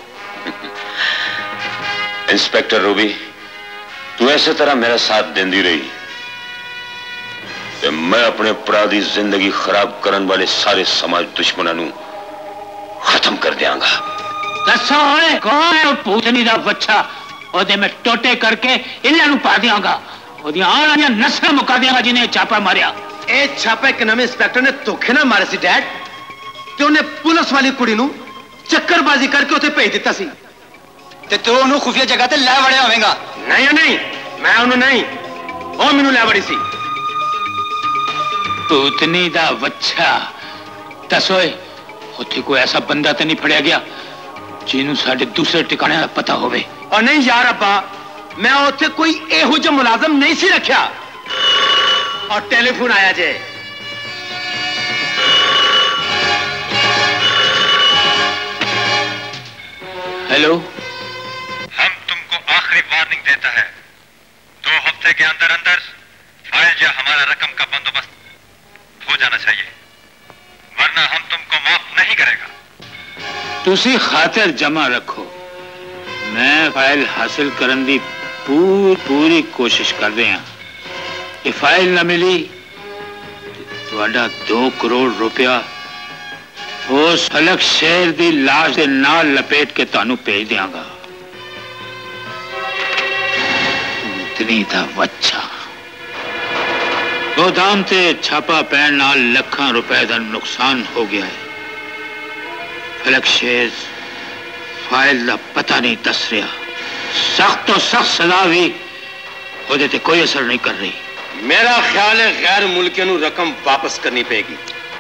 इंस्पेक्टर रूबी, तू ऐसे तरह मेरा साथ देंदी रही ते मैं अपने अपराधी जिंदगी खराब करने वाले सारे समाज दुश्मनों नू खत्म कर दियांगा। दसो है कौन है पूतनी दा बच्चा, ओदे में टोटे करके इल्ला नू पा दियांगा, ओदी आने वाली नस्ल मुका दियांगा जिन्हें छापा मारिया। ए छापा एक नवे इंस्पेक्टर ने धोखे ना मारे सी डैड, ते उन्हें पुलिस वाली कुड़ी नू चक्करबाजी करके उसे भेज दिता सी ते तू उन्हें खुफिया जगह ते लै वड़िया होवेगा। नहीं नहीं, मैं उन्हें नहीं, ओ मैनू लै वड़ी सी। पूतनी दा बच्चा, दसो उत्थे कोई ऐसा बंदा तो नहीं फड़िया गया जिन्हों साडे दूसरे ठिकाने का पता होवे? और नहीं यार अब्बा, मैं उत्थे कोई एहो जिहा मुलाजम नहीं सी रखिया। और टेलीफोन आया जे। हेलो, हम तुमको आखिरी वार्निंग देता है, दो हफ्ते के अंदर अंदर फाइल या हमारा रकम का बंदोबस्त हो जाना चाहिए, वरना हम तुमको माफ नहीं करेगा। तुसी खातिर जमा रखो, मैं फाइल हासिल करने की पूरी पूरी कोशिश कर रहे हैं। ये फाइल न मिली तो दो करोड़ रुपया उस फलक शेर की लाश के नाल लपेट के तानू भेज दियांगा। उतनी दा बच्चा गोदाम से छापा पैन नाल लखां रुपए का नुकसान हो गया है। फलक शेर फाइल का पता नहीं दस रहा। सख्त तो सख्त सजा भी ਉਹਦੇ ਤੇ कोई असर नहीं कर रही। मेरा ख्याल है गैर मुल्कियों नू रकम वापस करनी पेगी।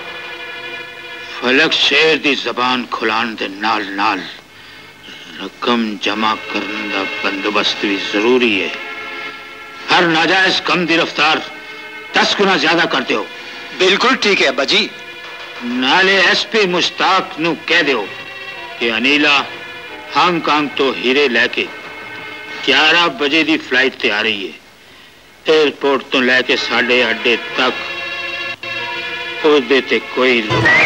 फलक शेर की जबान खुलान दे नाल नाल रकम जमा करने का बंदोबस्त भी जरूरी है। हर नाजायज कम की रफ्तार दस गुना ज्यादा कर दो। बिल्कुल ठीक है अब्बा जी। नाले एसपी मुश्ताक नू कह दो कि अनीला हांगकांग तो हीरे लेके ग्यारह बजे की फ्लाइट ते आ रही है। एयरपोर्ट तो लैके साढ़े अड्डे तक ओदे ते कोई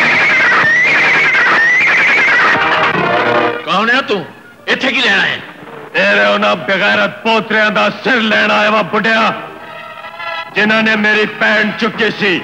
कौन है तू? इत्थे की लेना है? तेरे उन्हां बेगैरत पोतरियां दा सिर लेना है वा बुढ़िया जिन्होंने मेरी पैन चुकी सी।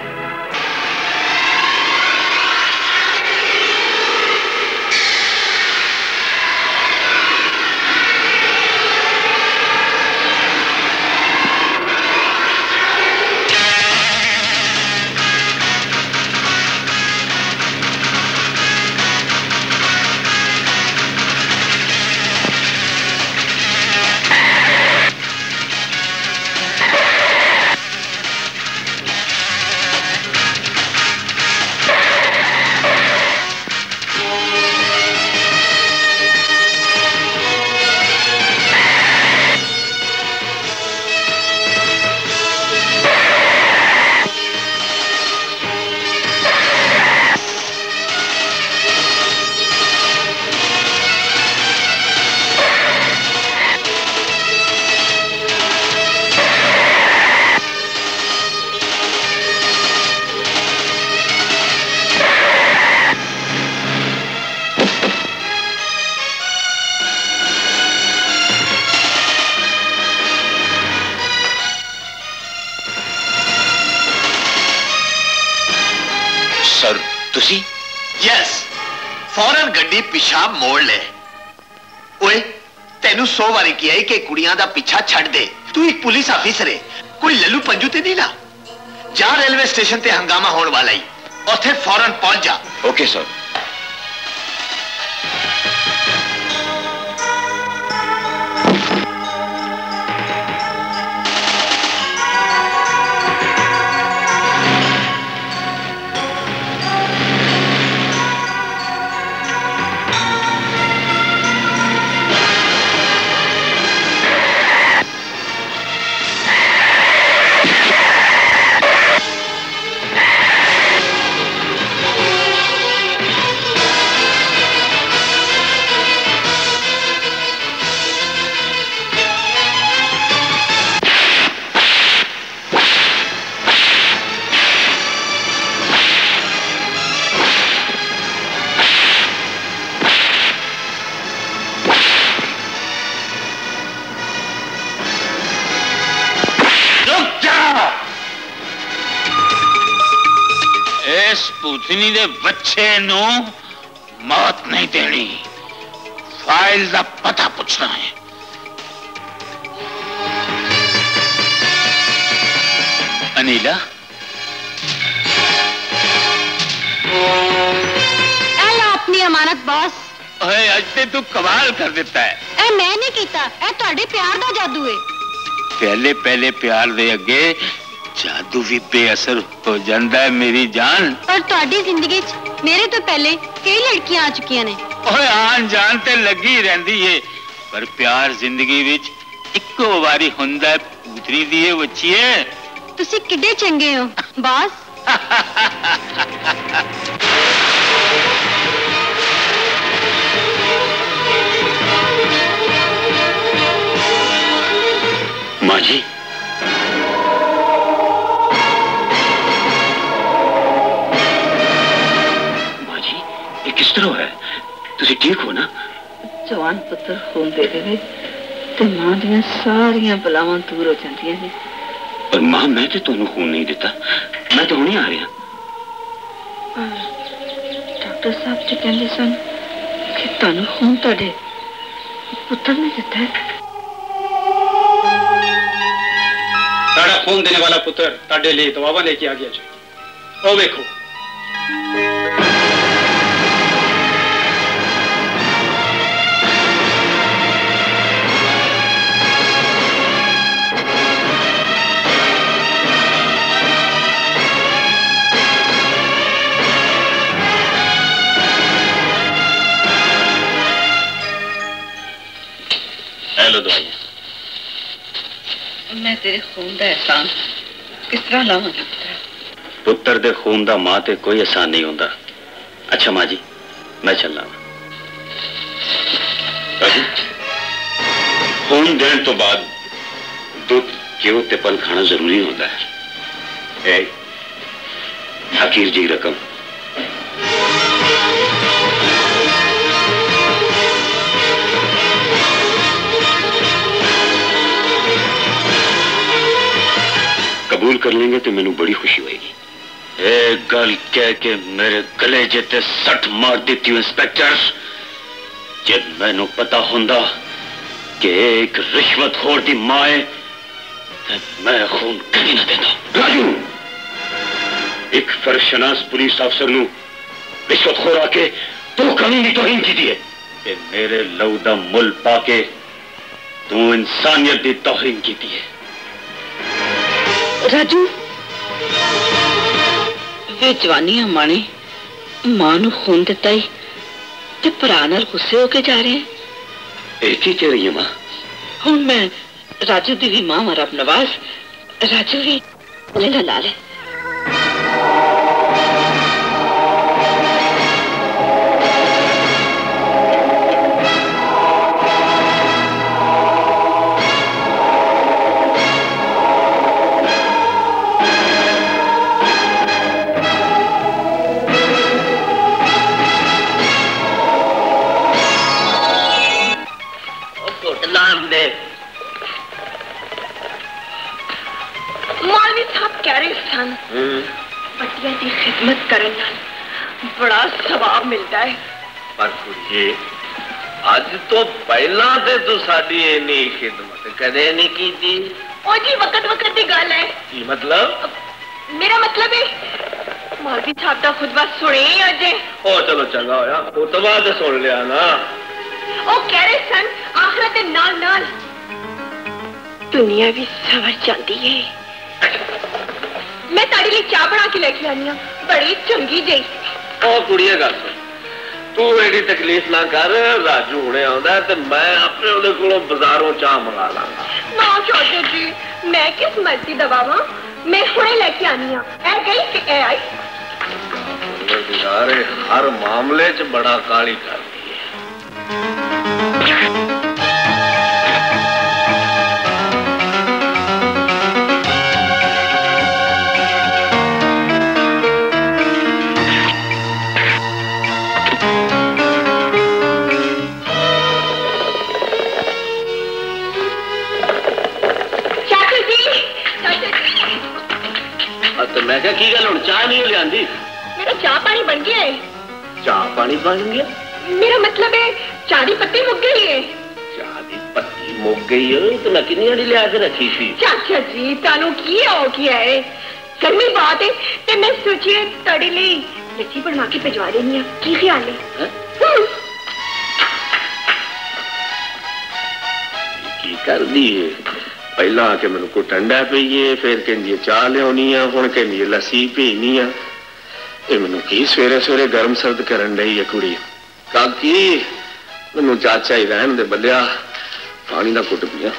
यस फौरन गड्डी पिछा मोड़ ले। ओए तेनू सौ बारी किया है कि कुड़ियां दा पीछा छड़ दे। तू एक पुलिस ऑफिसर है, कोई लल्लू पंजू ते नहीं ला। जा रेलवे स्टेशन ते हंगामा होने वाला ही, उथे फौरन पहुंच जा। Okay sir. पूतनी दे बच्चे नू मौत नहीं देनी, फाइल का पता पूछना है। अनीला एला अपनी अमानत बॉस। ओए आज ते तू कमाल कर देता है। ए मैं नहीं कीता, ए तुहाडे प्यार दा जादू है। पहले पहले प्यार दे अगे जादू भी बेअसर हो जाता है मेरी जान। पर तुहाडी जिंदगी च मेरे तो पहले कई लड़कियां आ चुकियां ने। ओए आन जान ते लगी रहंदी है, पर प्यार जिंदगी विच इक्को बारी हुंदा है। पुतरी दी है बच्चीए। तुसी किड्डे चंगे हो बॉस। मां जी किस तरह है? तुसी ठीक हो ना? जवान पुत्र खून दे देवे तो मां दियां सारियां बलावां दूर हो जांदियां ने। पर मां मैं तो तुहानू खून नहीं दिता, मैं तो हुणे आ रहा। डॉक्टर साहब तो कहते सन कि तुहानू खून तुहाडे पुत्र ने दिता है। साड़ा खून देने वाला पुत्र ताड़े लिए दवावा लेके आ गया जी। ओ देखो लो दवाई। मैं तेरे खून का एहसान किस तरह लावांगी? पुत्र दे खून का मां ते कोई एहसान नहीं होता। अच्छा मां जी मैं चलना। खून देने तो बाद दूध घ्यो ते फल खाना जरूरी होता है। ए, हकीर जी रकम कबूल कर लेंगे तो मैनू बड़ी खुशी होगी। एक गल कह के मेरे गले जिते सट मार देती हूँ इंस्पेक्टर। जब मैनू पता होंदा कि एक रिश्वतखोर दी मां है तो मैं खून कभी ना देता। राजू एक फर्शनास पुलिस अफसर नू रिश्वतखोर आके तू कानूनी तौहीन की है कि मेरे लहू दा मुल पाके तू इंसानियत दी तौहीन की है। राजू वे जवानियां माने मां नू खून दिता ही ते भरा नाल गुस्से होके जा रहे हैं। एक ही कह रही है मां। हुण मैं राजू दी भी मां रब नवाज राजू भी लेला ला ले। मौलवी साहब कह रहे सन पटिया की खिदमत करने नाल बड़ा सवाब मिलता है। पर कुड़िए अज तो पहला ते तू साडी इन्नी खिदमत कदे नहीं की थी। ओ जी वक्त वक्त की गल है। की मतलब? मेरा मतलब है मौलवी साहब दा खुतबा सुने अज। ओ चलो चंगा होया खुतबा ते सुन लिया ना। ओ कह रहे सन आखिरत दे नाल नाल दुनिया भी सवर जाती है। मैं ताड़ी लिए चाह बना के लेके आई हूं बड़ी चंगी जी। ओ कुड़िए गल तू एडी तकलीफ ना कर। राजू हुणे आउंदा ते मैं अपने ओदे कोलों बाजारों चाह मंगा लांगा। ना चाचा जी मैं किस मर्जी दबावा मैं हुणे लेके आनी हां। ए गई कि ए आई? यार हर मामले च बड़ा काली करदी है। तो मैं क्या की गल हुण चाह नहीं लियांदी? मेरा चाह पानी बन गया है। चाह पानी बन गया? मेरा मतलब है चाह दी पत्ती मुक गई है। चाह दी पत्ती मुक गई है तो मैं कितनी हाड़ी लिया के रखी थी। चाचा जी तानू की हो गया है? गर्मी बात है ते मैं सोचिए तड़ी ली लस्सी बनवा के भिजवा देनी है। की ख्याल है? की कर दी है? पहला आके मैनू कुटन डै पई है फिर कहंदी चाह लियानी है हुण कहंदी लस्सी पीनी है। ये मैनू की सवेरे सवेरे गर्म सर्द करन डई है कुड़ी। काकी मैनू चाचा ही रहन दे बल्लिया पानी दा कुट पिया।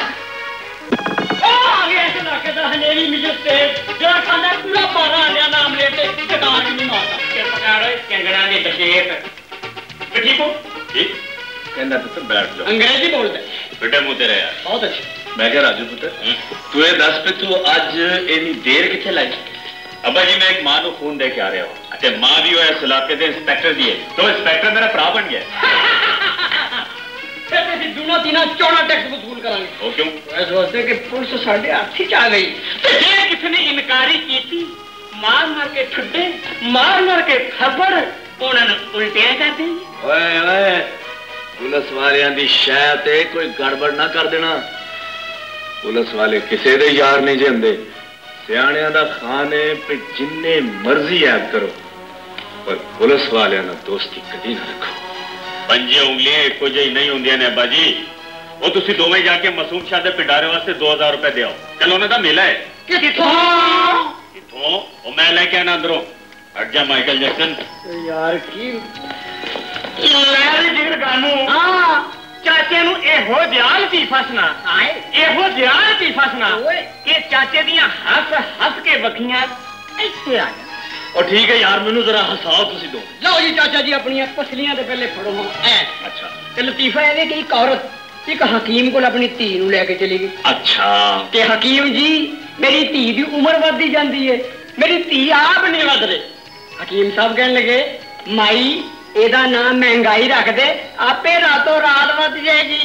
अंग्रेजी बोलता बेटे मुंह तेरे यार बहुत अच्छी। मैं क्या राजू पुत्र तू ये दस पे तू अज इन्नी देर किथे लाई? अब्बा जी मैं एक मां को खून दे के आ रहा हूँ। अच्छा मां भी वो इस इलाके के इंस्पेक्टर दी है तो इंस्पेक्टर मेरा भरा बन गया। ਅਸੀਂ ਦੂਣਾ ਤੀਨਾ ਚੌੜਾ ਟੈਕਸ ਵਸੂਲ ਕਰਾਂਗੇ। ਉਹ ਕਿਉਂ? ਇਸ ਵਾਸਤੇ ਕਿ ਪੁਲਿਸ ਸਾਡੇ ਹੱਥ ਹੀ ਚ ਆ ਗਈ ਤੇ ਜੇ ਕਿਸੇ ਨੇ ਇਨਕਾਰੀ ਕੀਤੀ ਮਾਰ ਮਾਰ ਕੇ ਠੁੱਡੇ ਮਾਰ ਮਾਰ ਕੇ ਥੱਪੜ ਉਹਨਾਂ ਨੂੰ ਉਲਟਿਆ ਕਰ ਦੇਣਗੇ। ਓਏ ਓਏ ਪੁਲਿਸ ਵਾਲਿਆਂ ਦੀ ਸ਼ੈ ਤੇ ਕੋਈ ਗੜਬੜ ਨਾ ਕਰ ਦੇਣਾ। ਪੁਲਿਸ ਵਾਲੇ ਕਿਸੇ ਦੇ ਯਾਰ ਨਹੀਂ ਜੇ ਹੁੰਦੇ। ਸਿਆਣਿਆਂ ਦਾ ਖਾਨ ਹੈ ਕਿ ਜਿੰਨੇ ਮਰਜ਼ੀ ਯਾਦ ਕਰੋ ਪਰ ਪੁਲਿਸ ਵਾਲਿਆਂ ਨਾਲ ਦੋਸਤੀ ਕਦੀ ਨਾ ਰੱਖੋ। ਪੰਜੇ ਉਂਗਲੀਆਂ ਇੱਕੋ ਜਿਹੀ ਨਹੀਂ ਹੁੰਦੀਆਂ ਨੇ ਅੱਬਾ ਜੀ। ਉਹ ਤੁਸੀਂ ਦੋਵੇਂ ਜਾ ਕੇ ਮਾਸੂਮ ਸ਼ਾਹ ਦੇ ਪਿੰਡਾਰੇ ਵਾਸਤੇ ਦੋ ਹਜ਼ਾਰ ਰੁਪਏ ਦਿਓ। ਕੱਲ ਉਹਨਾਂ ਦਾ ਮੇਲਾ ਹੈ। ਕਿੱਥੋਂ ਕਿੱਥੋਂ? ਉਹ ਮੈਂ ਲੈ ਕੇ ਆਣਾ ਅੰਦਰੋਂ। ਹਟ ਜਾ ਮਾਈਕਲ ਜੈਕਸਨ। ਯਾਰ ਕੀ ਲੈ ਜਿਗਰ ਗਾਨੂ ਹਾਂ ਚਾਚੇ ਨੂੰ ਇਹੋ ਜਿਹਾ ਲਤੀਫਾ ਸੁਣਾ ਇਹੋ ਜਿਹਾ ਲਤੀਫਾ ਸੁਣਾ ਕਿ ਚਾਚੇ ਦੀਆਂ ਹੱਸ ਹੱਸ ਕੇ ਵਖੀਆਂ ਇੱਥੇ ਆ ਜਾ। ਉਹ ਠੀਕ ਹੈ ਯਾਰ ਮੈਨੂੰ ਜ਼ਰਾ ਹਸਾਓ ਤੁਸੀਂ ਦੋ। ਲਓ ਜੀ ਚਾਚਾ ਜੀ ਆਪਣੀਆਂ ਪਸਲੀਆਂ ਦੇ ਪਹਿਲੇ ਫੜੋ ਐ। ਅੱਛਾ ਤੇ ਲਤੀਫਾ ਇਹ ਕਿ ਇੱਕ ਔਰਤ ਇੱਕ ਹਕੀਮ ਕੋਲ ਆਪਣੀ ਧੀ ਨੂੰ ਲੈ ਕੇ ਚਲੀ ਗਈ। ਅੱਛਾ ਤੇ ਹਕੀਮ ਜੀ ਮੇਰੀ ਧੀ ਦੀ ਉਮਰ ਵੱਧਦੀ ਜਾਂਦੀ ਹੈ ਮੇਰੀ ਧੀ ਆਪ ਨਹੀਂ ਵੱਧ ਰਹੀ। ਹਕੀਮ ਸਾਹਿਬ ਕਹਿਣ ਲੱਗੇ ਮਾਈ ਇਹਦਾ ਨਾਮ ਮਹਿੰਗਾਈ ਰੱਖ ਦੇ ਆਪੇ ਰਾਤੋਂ ਰਾਤ ਵੱਧ ਜਾਏਗੀ।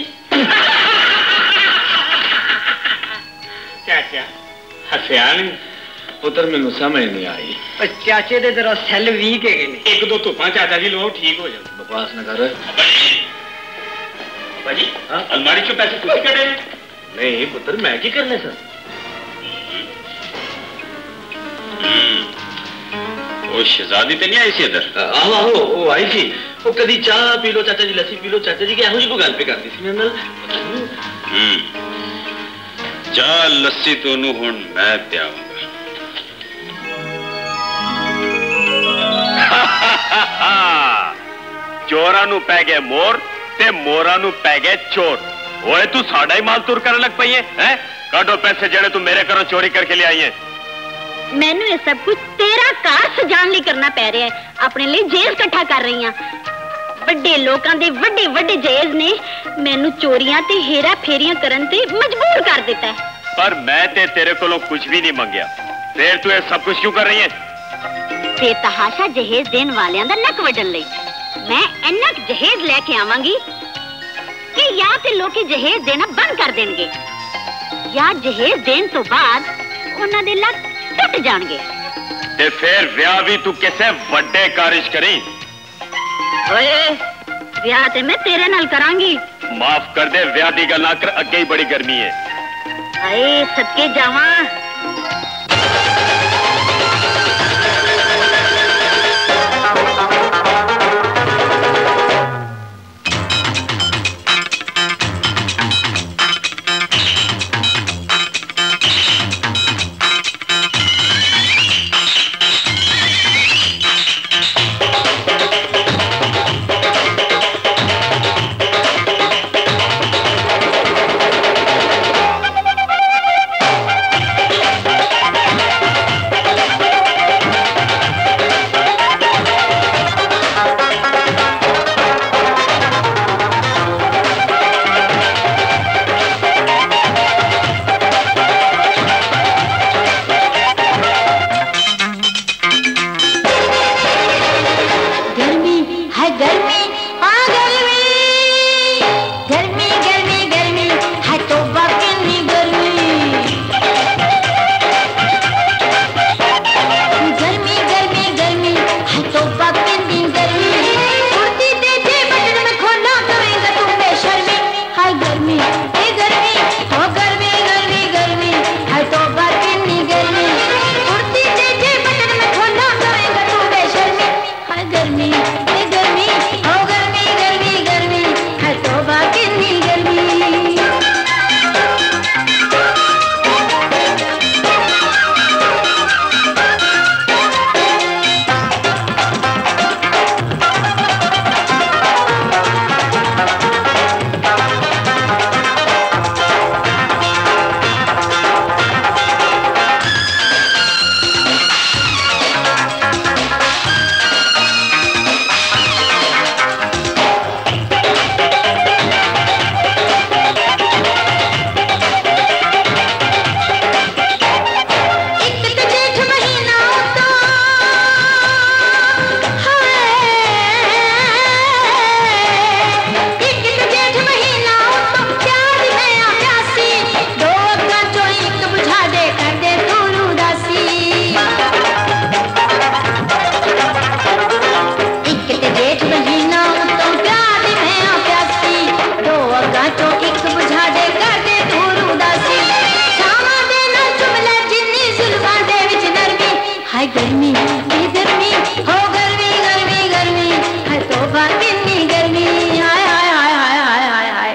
ਚਾਚਾ ਹਸਿਆ ਨਹੀਂ ਪੁੱਤਰ ਮੈਨੂੰ ਸਮਝ ਨਹੀਂ ਆਈ। ਪਰ ਚਾਚੇ ਦੇ ਜਰਾ ਸੈੱਲ ਵੀਕ ਹੈਗੇ ਨੇ। ਇੱਕ ਦੋ ਧੁੱਪਾਂ ਚਾਚਾ ਜੀ ਲਓ ਠੀਕ ਹੋ ਜਾਣ। ਬਕਵਾਸ ਨਾ ਕਰ ਭਾਜੀ ਹਾਂ ਅਲਮਾਰੀ ਚੋਂ ਪੈਸੇ ਤੁਸੀਂ ਕੱਢੇ ਨੇ? ਨਹੀਂ ਪੁੱਤਰ ਮੈਂ ਕੀ ਕਰਨੇ ਸਰ। ਉਹ ਸ਼ਹਿਜ਼ਾਦੀ ਤੇ ਨਹੀਂ ਆਈ ਸੀ ਇੱਧਰ? ਆਹੋ ਆਹੋ ਉਹ ਆਈ ਸੀ। ਉਹ ਕਦੀ ਚਾਹ ਪੀ ਲੋ ਚਾਚਾ ਜੀ ਲੱਸੀ ਪੀ ਲੋ ਚਾਚਾ ਜੀ ਕਿ ਇਹੋ ਜਿਹੀ ਕੋਈ ਗੱਲ ਪੇ ਕਰਦੀ ਸੀ ਮੇਰੇ ਨਾਲ। ਹੂੰ ਚਾਹ ਲੱਸੀ ਤੋਂ ਉਹਨੂੰ ਹੁਣ ਮੈਂ ਪਿਆਵਾਂਗਾ। ਚੋਰਾਂ ਨੂੰ ਪੈ ਗਏ ਮੋਰ ਤੇ ਮੋਰਾਂ ਨੂੰ ਪੈ ਗਏ ਚੋਰ। ਓਏ ਤੂੰ ਸਾਡਾ ਹੀ ਮਾਲ ਤੁਰ ਕਰਨ ਲੱਗ ਪਈ ਹੈ ਹੈ? ਕਾਢੋ ਪੈਸੇ ਜਿਹੜੇ ਤੂੰ ਮੇਰੇ ਘਰੋਂ ਚੋਰੀ ਕਰਕੇ ਲਿਆਈ ਹੈ। ਮੈਨੂੰ ਇਹ ਸਭ ਕੁਝ ਤੇਰਾ ਘਰ ਸਜਾਉਣ ਲਈ ਕਰਨਾ ਪੈ ਰਿਹਾ ਹੈ। ਆਪਣੇ ਲਈ ਜੇਜ਼ ਇਕੱਠਾ ਕਰ ਰਹੀ ਹਾਂ। ਵੱਡੇ ਲੋਕਾਂ ਦੇ ਵੱਡੇ ਵੱਡੇ ਜੇਜ਼ ਨੇ ਮੈਨੂੰ ਚੋਰੀਆਂ ਤੇ ਹੇਰਾ ਫੇਰੀਆਂ ਕਰਨ ਤੇ ਮਜਬੂਰ ਕਰ ਦਿੱਤਾ ਹੈ। ਪਰ ਮੈਂ ਤੇ ਤੇਰੇ ਕੋਲੋਂ ਕੁਝ ਵੀ ਨਹੀਂ ਮੰਗਿਆ ਫਿਰ ਤੂੰ ਇਹ ਸਭ ਕੁਝ ਕਿਉਂ ਕਰ ਰਹੀ ਹੈ? ਤੇ ਤਹਾਸ਼ਾ ਜਹੇਜ਼ ਦੇਣ ਵਾਲਿਆਂ ਦਾ ਨੱਕ ਵੱਢਣ ਲਈ ਮੈਂ ਇੰਨਾ ਕੁ ਜਹੇਜ਼ ਲੈ ਕੇ ਆਵਾਂਗੀ ਕਿ ਜਾਂ ਤੇ ਲੋਕੀ ਜਹੇਜ਼ ਦੇਣਾ ਬੰਦ ਕਰ ਦੇਣਗੇ ਜਾਂ ਜਹੇਜ਼ ਦੇਣ ਤੋਂ ਬਾਅਦ ਉਹਨਾਂ ਦੇ ਲੱਕ ਟੁੱਟ ਜਾਣਗੇ। ਤੇ ਫਿਰ ਵਿਆਹ ਵੀ ਤੂੰ ਕਿਸੇ ਵੱਡੇ ਕਾਰਿਜ ਕਰੀ। ਓਏ ਵਿਆਹ ਤੇ ਮੈਂ ਤੇਰੇ ਨਾਲ ਕਰਾਂਗੀ। ਮਾਫ ਕਰ ਦੇ ਵਿਆਹ ਦੀ ਗੱਲ ਨਾ ਕਰ ਅੱਗੇ ਹੀ ਬੜੀ ਗਰਮੀ ਹੈ। ਆਏ ਸਦਕੇ ਜਾਵਾਂ। गर्मी हो गर्मी गर्मी गर्मी है तौबा कितनी गर्मी हाय हाय हाय हाय हाय हाय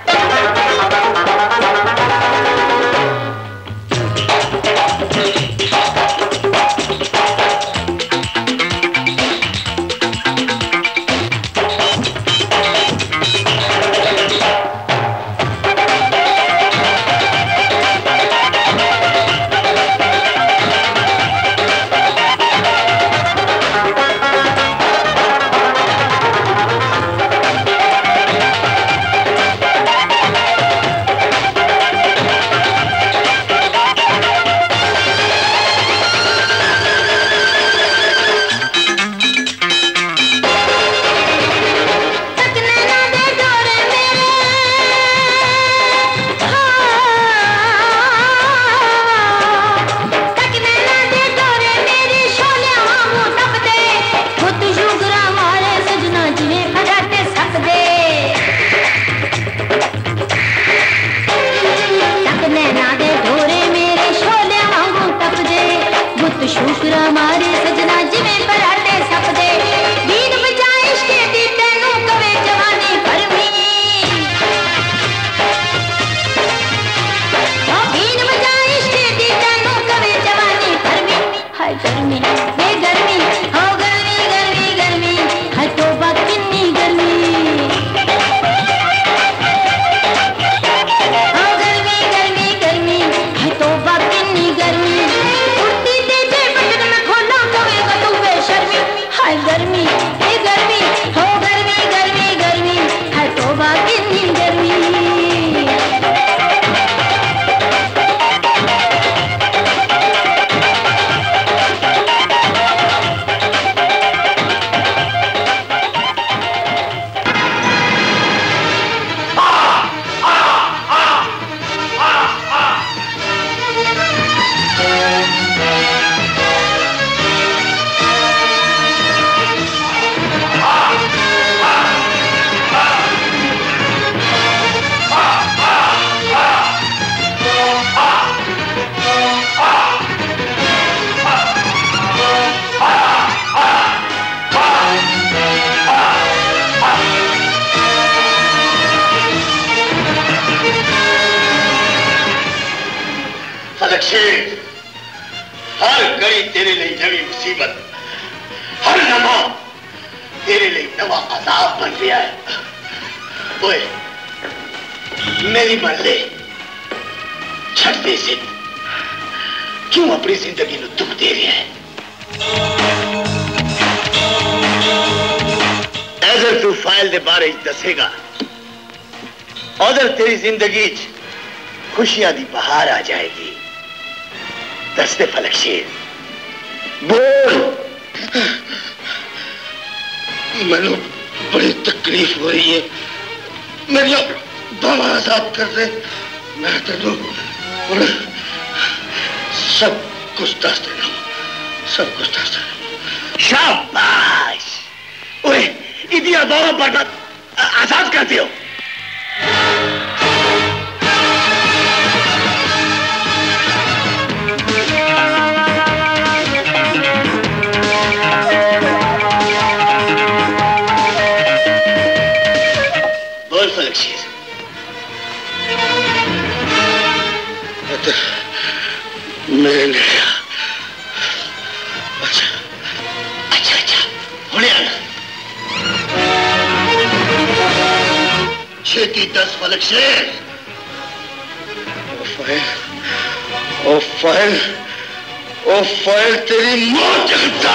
हर घड़ी तेरे लिए नवी मुसीबत, हर लम्हा तेरे लिए नवा अजाब बन गया है। ओए मेरी मन ले छट दे से क्यों अपनी जिंदगी में दुख दे रहा है? अगर तू फाइल दे बारे दसेगा उधर तेरी जिंदगी खुशियां दी बहार आ जाएगी। दस्ते फलक शेर बोल। मैंने बड़ी तकलीफ हो रही है, मेरी बाबा आजाद कर दे, मैं तेनू सब कुछ दस देना, सब कुछ दस देना। शाबाश, ओए इदिया बाबा पर आजाद कर दियो। मैं गया। अच्छा अच्छा अच्छा होने आना। छेती दस फलक शेर। ओ फाइल, ओ फाइल, ओ फाइल तेरी मौत जगता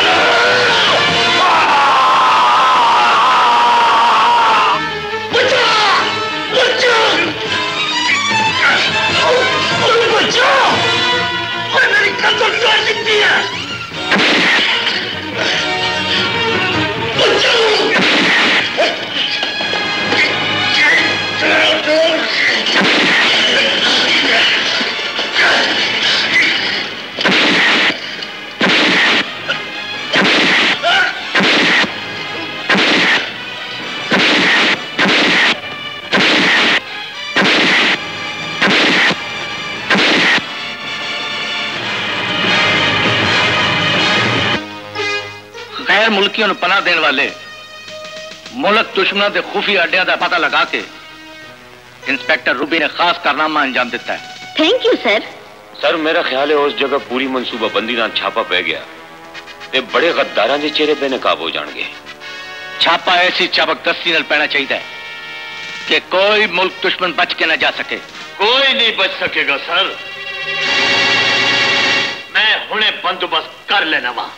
गैर मुल्कियों को पनाह देने वाले मुल्क दुश्मनों के खुफिया अड्डिया का पता लगा के इंस्पेक्टर रूबी ने खास कारनामा अंजाम दिता है। Thank you sir. सर मेरा ख्याल है उस जगह पूरी मनसूबाबंदी नाल छापा पै गया ते बड़े गद्दारां दे चेहरे बेनकाब हो जाएंगे। छापा ऐसी चबकदस्ती नाल पैना चाहिए कि कोई मुल्क दुश्मन बच के न जा सके। कोई नहीं बच सकेगा सर। मैं हुणे बंदोबस्त कर लेना वहां।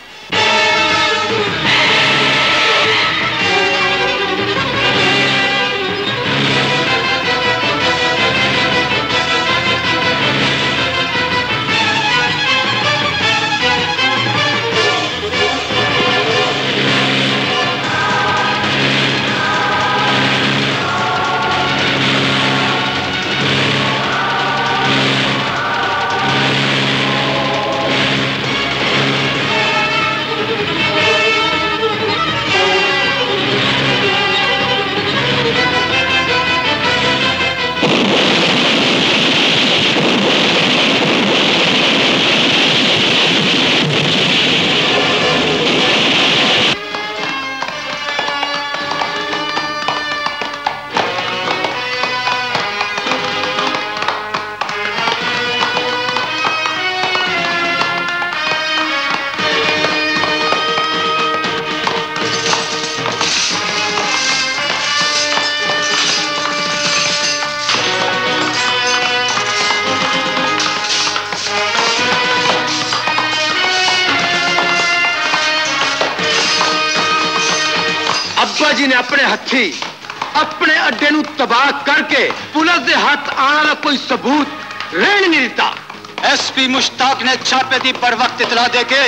जी ने अपने हथी अपने अड्डे नू तबाह करके पुलिस के हाथ आने वाला कोई सबूत रहने नहीं दिता। एसपी मुश्ताक ने छापे की पर वक्त इतला देके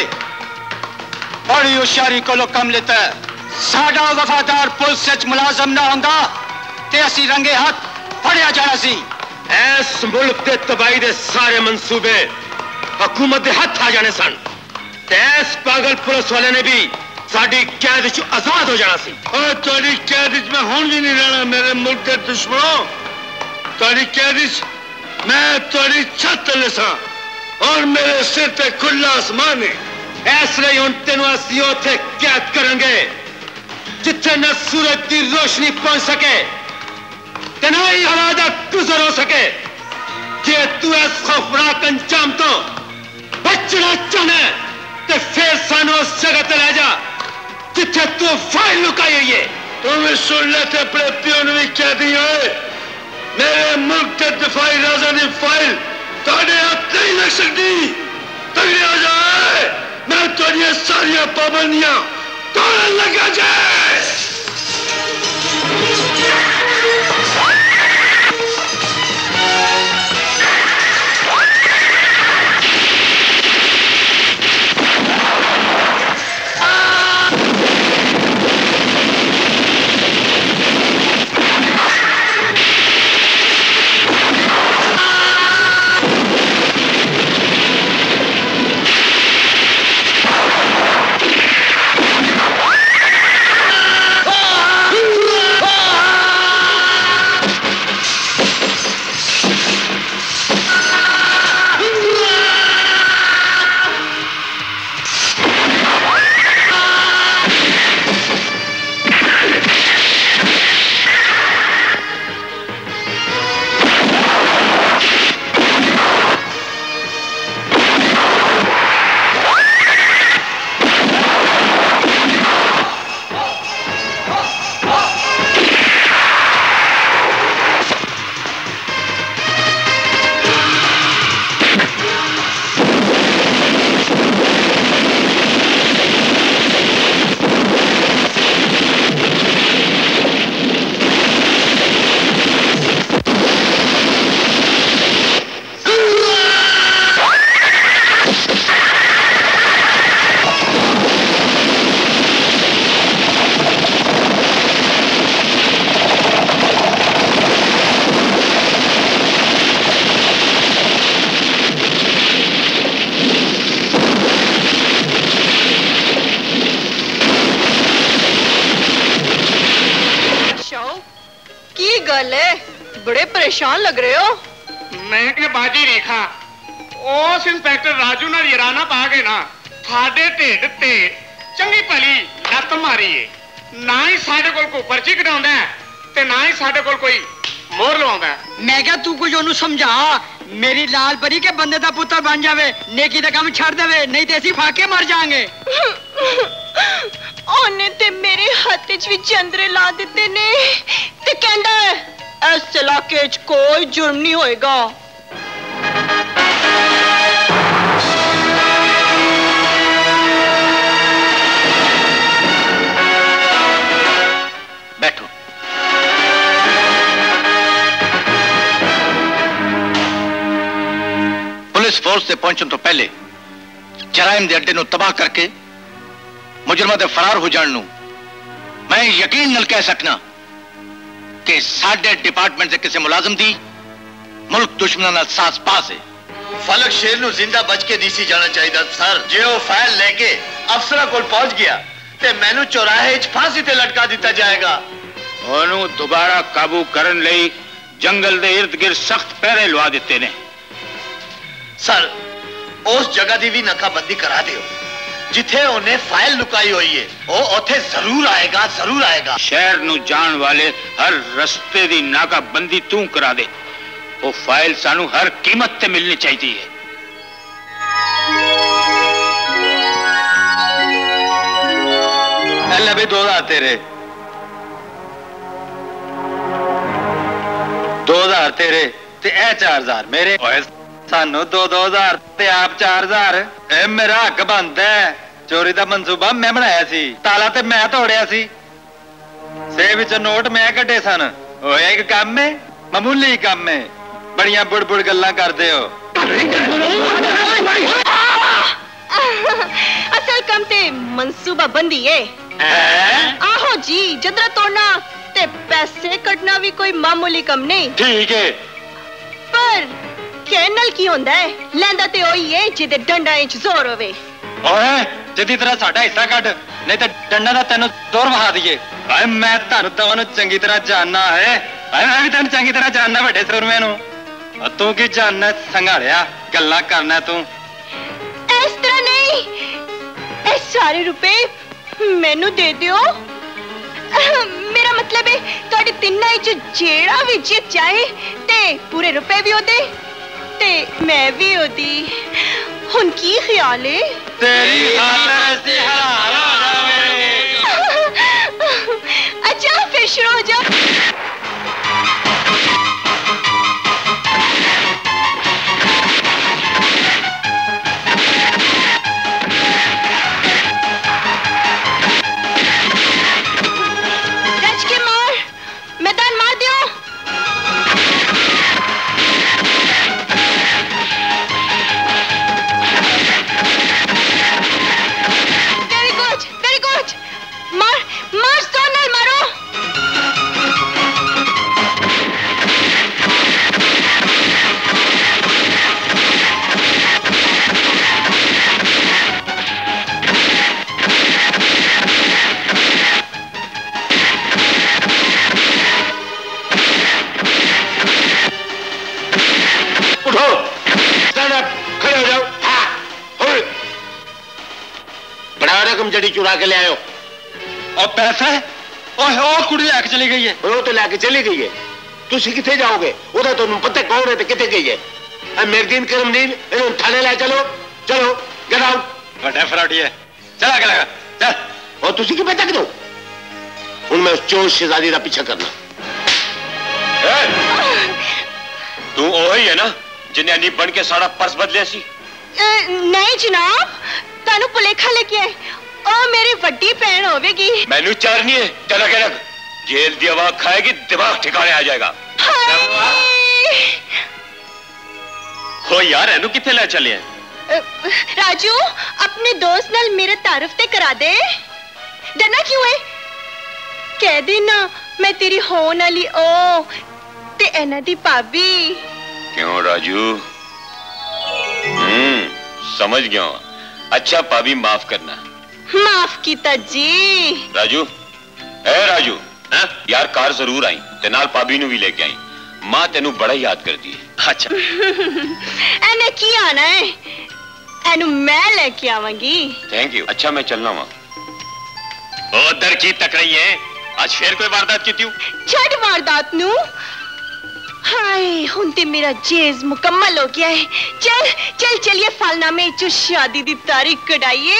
बड़ी होशियारी को कम लेता है। साडा वफादार पुलिस च मुलाजम ना होंदा ते असी रंगे हाथ फड़िया जाना सी। इस मुल्क के तबाही के सारे मंसूबे हुकूमत के हाथ आ जाने सन। इस पागल पुलिस वाले ने भी साड़ी कैद च आजाद हो जाना सी। और तुहाडी कैद च मैं हुण भी नहीं रहना मेरे मुल्क के दुश्मनों। तुहाडी कैद च मैं तुहाडी छत तले सा और मेरे सिर पे खुला आसमान है। इसलिए हुण तेनू असीं उत्थे कैद करांगे जिथे न सूरज की रोशनी पहुंच सके ते न ही हवा दा गुजर हो सके। जे तू इस खौफनाक अंजाम तो बचना चाहना ते फिर सानू उस जगह ते ले जा जिथे तू फाइल लुकाई हुई है। तुम सुन लेते अपने प्यो ने भी कह दी है मेरे मुल्क के दिफाई राजा की फाइल तुहाडे हाथ नहीं लग सकती। तगड़े हो जाए मैं तुहाडियां सारियां पाबंदियां तोड़न लगा जाए। बड़े परेशान लग रहे हो। मैं के बाजी रेखा उस इंस्पेक्टर राजू नाल यराना पा के ना थाडे ढिड ते चंगी भली तुम्हारी है ना ही साढ़े कोल कोई पर्ची कटाउंदा है ते ना ही साढ़े कोल कोई मोहर लवाउंदा है। मैं क्या तू कुछ ओनू समझा मेरी लाल परी के बंदे दा पुत्र बन जावे नेकी दा काम छड़ देवे नहीं ते असीं फाके मर जाएंगे। ओने ते मेरे हाथ च भी चंद्रे ला दिते ने ते कहंदा है इस इलाके च कोई जुर्म नहीं होएगा। बैठो। पुलिस फोर्स से पहुंचने तो पहले जराइम के अड्डे तबाह करके मुजरमां दे फरार हो जाने मैं यकीन नाल कह सकना कि साडे डिपार्टमेंट से किसी मुलाजम दी मुल्क दुश्मनां नाल सास पास है। फलक शेर नू जिंदा बच के डीसी जाना चाहिए सर। जे वो फाइल लेके अफसर को पहुंच गया ते मैनू चौराहे च फांसी ते लटका दिता जाएगा। ओनू दोबारा काबू करन लई जंगल दे इर्द गिर्द सख्त पहरे लवा दिते ने। सर उस जगह की भी नाकाबंदी करा दियो जिथे उन्हें फाइल लुकाई हुई है वो उथे जरूर आएगा जरूर आएगा। शहर नू जान वाले हर रस्ते दी नाकाबंदी तू करा दे। वो फाइल सानू हर कीमत ते मिलनी चाहिए है। पहले भी दो हजार तेरे दो हजार तेरे ते ए चार हजार मेरे सानू दो दो हजार ते आप चार हजार ए मेरा हक बनता है। चोरी का मंसूबा मैं बनाया सी ताला ते मैं तोड़िया सी सेब विच नोट मैं कटे सन होया एक काम है मामूली काम है बड़ियां बुड़ बुड़ गल्लां करदे हो। असल काम ते मंसूबा बंदी है। आहो जी जदरा तोड़ना ते पैसे कटना भी कोई मामूली कम नहीं। ठीक है पर कैनल की होंदा है लैंदा ते ओही है जिदे डंडा इंच जोर होवे। ओए जिदी तरह साडा हिस्सा कट नहीं ते डंडा दा तैनू जोर वहा दईए। हाय मैं तानू तवानू चंगी तरह जानना है। हाय मैं भी तैनू चंगी तरह जानना वड्डे सुरमे नू। तू की जानना संघाड़िया गल्लां करना तू। इस तरह नहीं ए सारे रुपए मैनू दे दियो। मेरा मतलब है तुहाडी तिन्ना विच जेड़ा भी जे चाहे ते पूरे रुपए भी होते ते मैं भी होती। हुन की ख्याल है तेरी खातर ऐसी हलाल हो जावे। अच्छा फिर शुरू हो जाओ। रच के मार मैदान मार दियो। वेरी गुड वेरी गुड मार मार सोनल मारो। उठो स्टैंड अप खड़े हो जाओ। हाँ हो बड़ा रकम जड़ी चुरा के ले आयो। और पैसा ओए ओ कुड़ी लैके चली गई है। वो तो लैके चली गई है तुसी किथे जाओगे उधर तो पता कौन है ते किथे गई है। ए मेरदीन करमदीन इन्हों थाने ले चलो चलो गेट आउट। बड़ा फराटी है चला के लगा चल। और तुसी की पता करो उनमें उस चोर शहजादी का पीछा करना। तू वही है ना जिन्हें नी बन के सारा पर्स बदलिया सी। नहीं जनाब तानू भुलेखा लेके आए ओ मेरी वड्डी भैन होवेगी। मैनू चारनी है चला के लग जेल दी हवा खाएगी दिमाग ठिकाने आ जाएगा। हो यार एनू किथे ले चले हैं? राजू अपने दोस्त नाल मेरे तारुफ ते करा दे। डरना क्यों है कह देना मैं तेरी होन वाली ओ ते एना दी भाभी। क्यों राजू? हम्म समझ गया। अच्छा भाभी माफ करना। माफ कीता जी। राजू ए राजू है यार कार जरूर आई ते नाल भाभी नू भी लेके आई। मां तेनू बड़ा याद करती है। अच्छा एने की आना है एनू मैं लेके आवांगी। Thank you. अच्छा मैं चलना वा। उधर की तक रही है, आज फिर कोई वारदात की छठ वारदात नू। हाय हुन ते मेरा जेज मुकम्मल हो गया है। चल चल चलिए फालनामे चो शादी दी तारीख कढ़ाइए।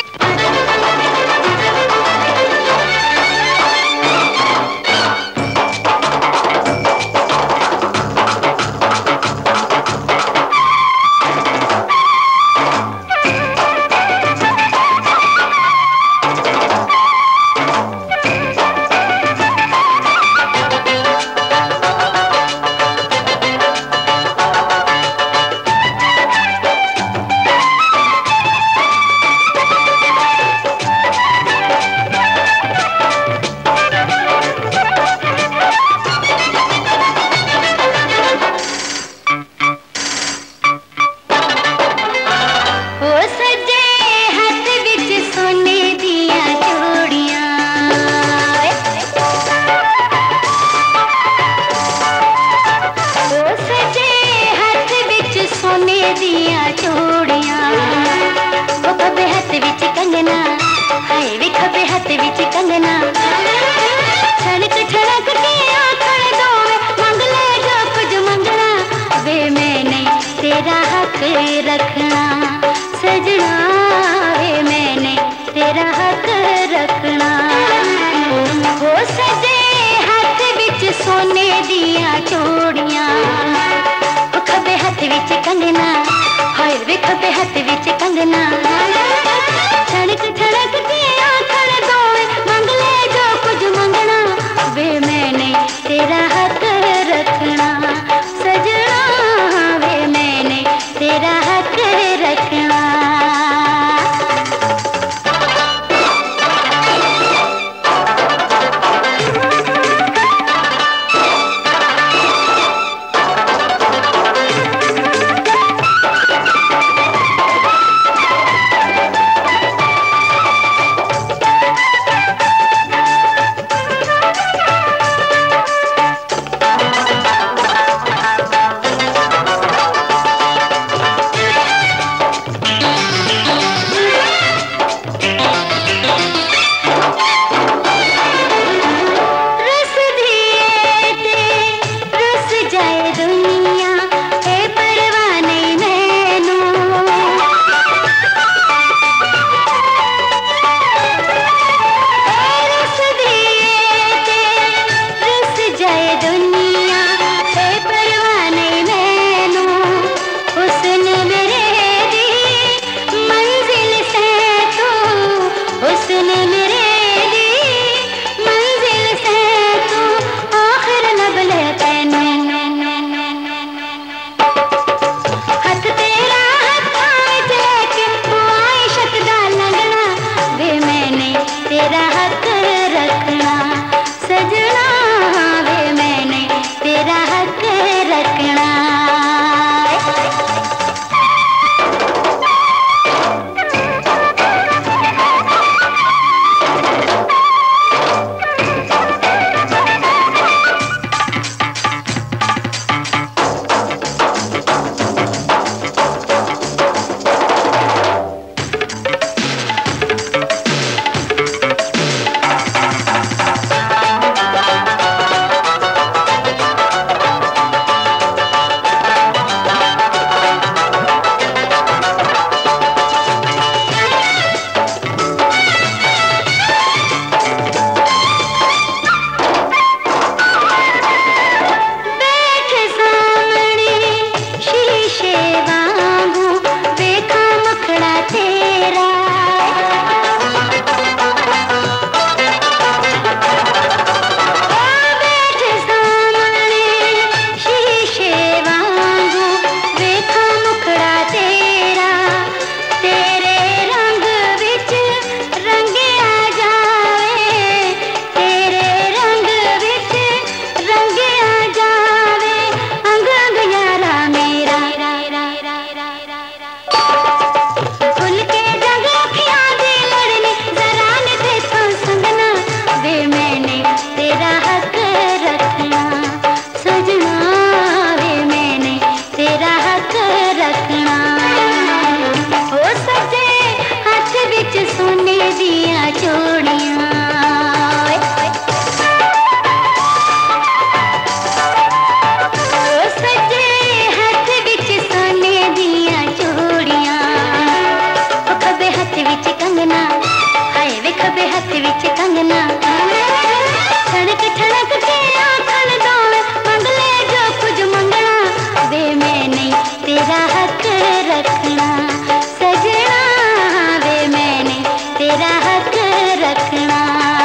च कंगना ठड़क ठड़क के आखन दौड़ मंग ले जो कुछ मंगना वे मैं नहीं तेरा हक रखना सजना वे मैंने तेरा हक रखना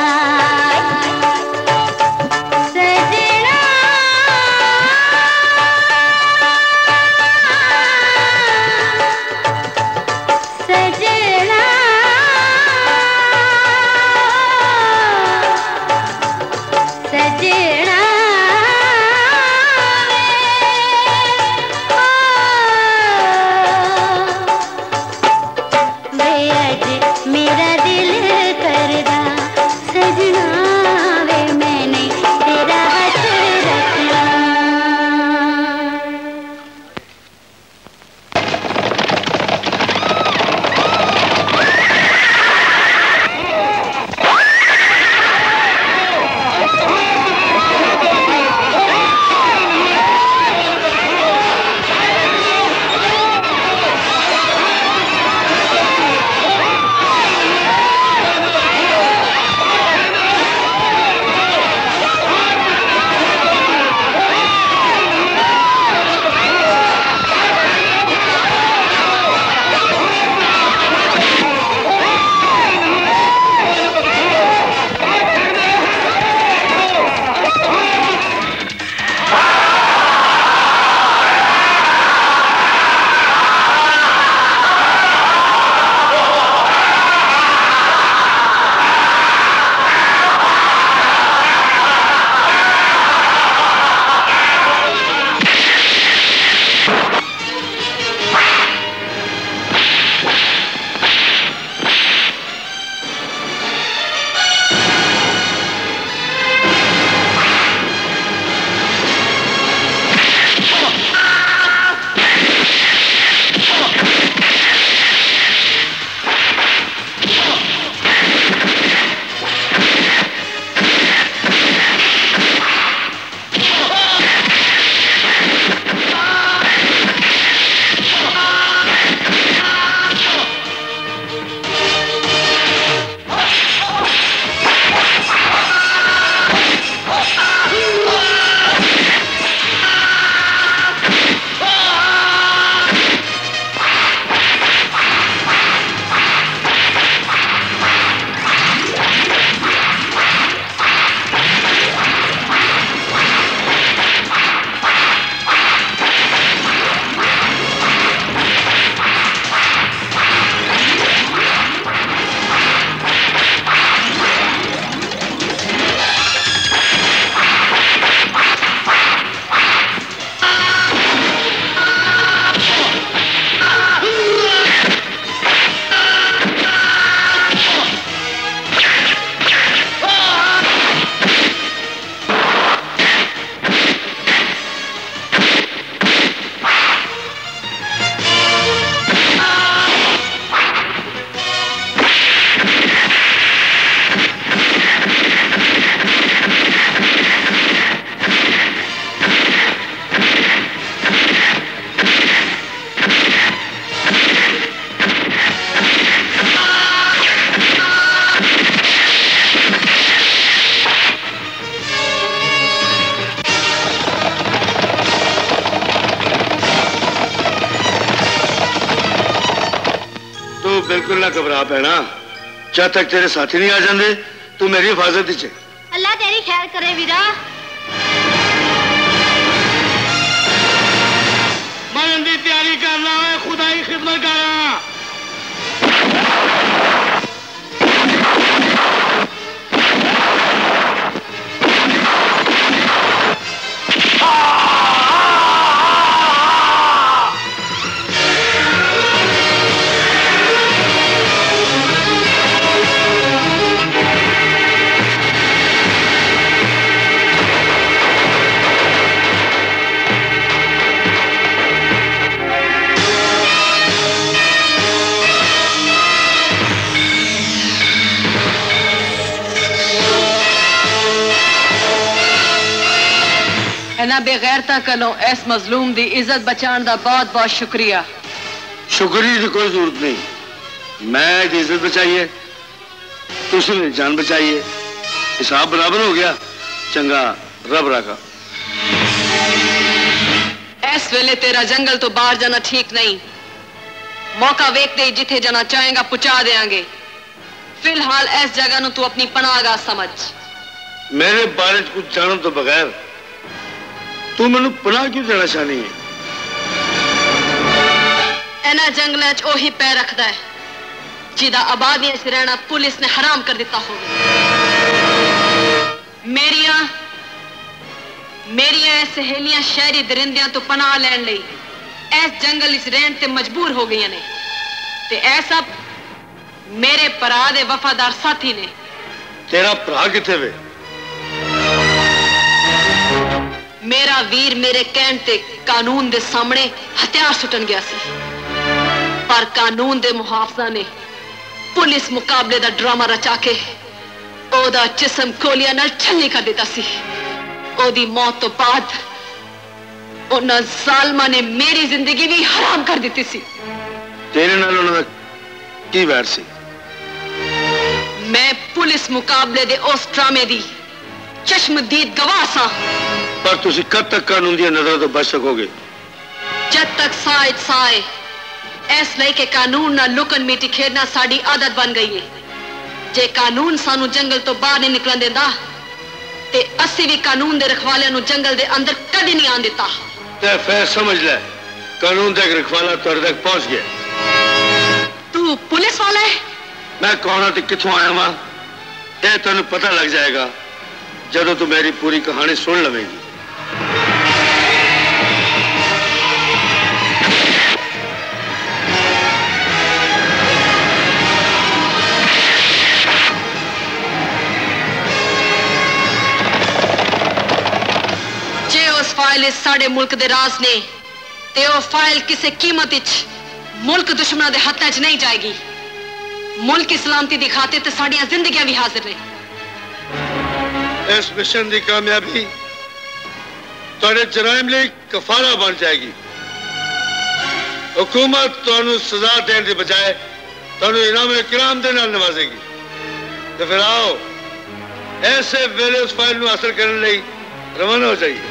सजना सजना सजना वे अज मेरा दिल करदा सजना वे मैंने तेरा हक रखना बिल्कुल ना घबरा पैना जब तक तेरे साथी नहीं आ जाते तू मेरी हिफाजत च अल्लाह तेरी खैर करे वीरा मरन की तैयारी करना है खुदा की खिदमत करा इन्हां बेगैरता कलों इस मजलूम दी इज्जत बचाने का बहुत बहुत शुक्रिया। शुक्रिया की कोई जरूरत नहीं, मैं इज्जत बचाई है तुसी ने जान बचाई है, हिसाब बराबर हो गया। चंगा रब रखा। इस वेले तेरा जंगल तो बाहर जाना ठीक नहीं। मौका वेखते ही जिथे जाना चाहेगा पुचा देंगे। फिलहाल इस जगह नु तू अपनी पनाहगाह समझ। मेरे बारे च कुछ जानन तो बगैर तू मैनू पनाह क्यों देना चाहनी है? इन्हां जंगलों च ओही पैर रखता है जिदा आबादियां च रहना पुलिस ने हराम कर दिता हो। मेरिया मेरिया सहेलियां शहरी दरिंदियां तो पनाह लैन लई इस जंगल इस रहन ते मजबूर हो गई ने ते ऐ सब मेरे भरा दे वफादार साथी ने। तेरा भरा किथे वे? मेरा वीर मेरे कहन ते कानून दे सामने हथियार सुटन गया सी, पर कानून दे मुहाफजा ने पुलिस मुकाबले दा ड्रामा रचा के ओदा जिस्म गोलियां नाल छलनी कर दिता सी। ओदी मौत तो बाद उन्हां जालमां ने मेरी जिंदगी भी हराम कर दी सी। तेरे नाल उन्हां दा की वैर सी? मैं पुलिस मुकाबले दे उस ड्रामे दी चश्मदीद गवाह सा। पर तुसी कद तक कानून दी नजर तो बच सकोगे? जब तक साए साए इस लई के कानून ना लुकन मीटी खेडना साड़ी आदत बन गई है। जे कानून सानू जंगल तो बाहर नहीं निकलन देंदा ते असी भी कानून दे रखवाले नु जंगल दे अंदर कदी नहीं आन देता। ते फिर समझ ले कानून दे रखवाला तुहाडे तक पहुंच गया। तू पुलिस वाला है? मैं कौन ते किथों आया वां ये तेन पता लग जाएगा जदों तू मेरी पूरी कहानी सुन लवेगी। जे उस फाइल इस साडे मुल्क दे राज ने ते वो फाइल किसी कीमत विच मुल्क दुश्मनों दे हाथों च नहीं जाएगी। मुल्क की सलामती दी खातिर ते साडियां जिंदगियां भी हाजिर ने। इस मिशन की कामयाबी तुहाडे जराइम लिए कफारा बन जाएगी। हुकूमत तुहानू सजा देने की बजाय तुहानू इनाम इकराम दे नाल नवाजेगी। तो फिर आओ ऐसे वेले उस फाइल नू हासिल करने लिए रवाना हो जाइए।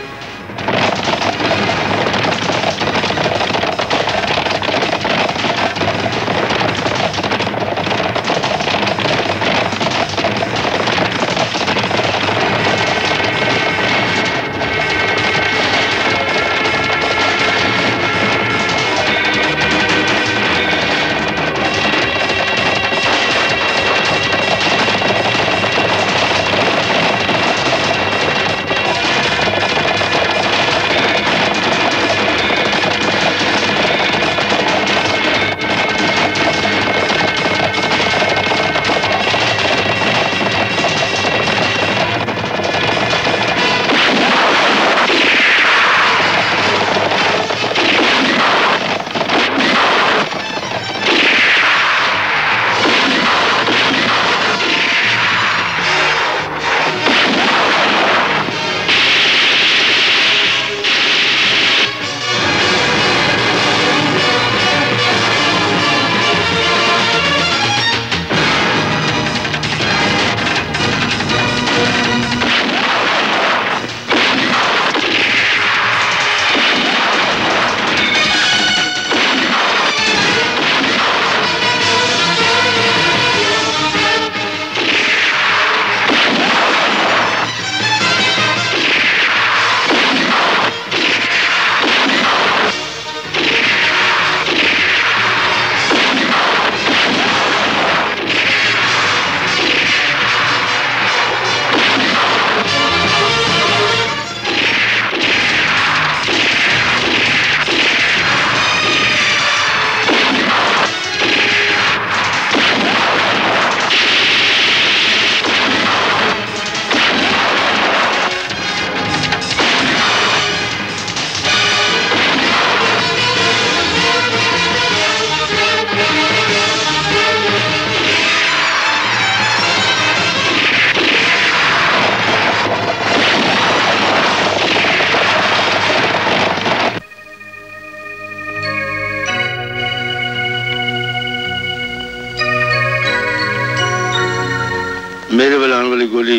ये गोली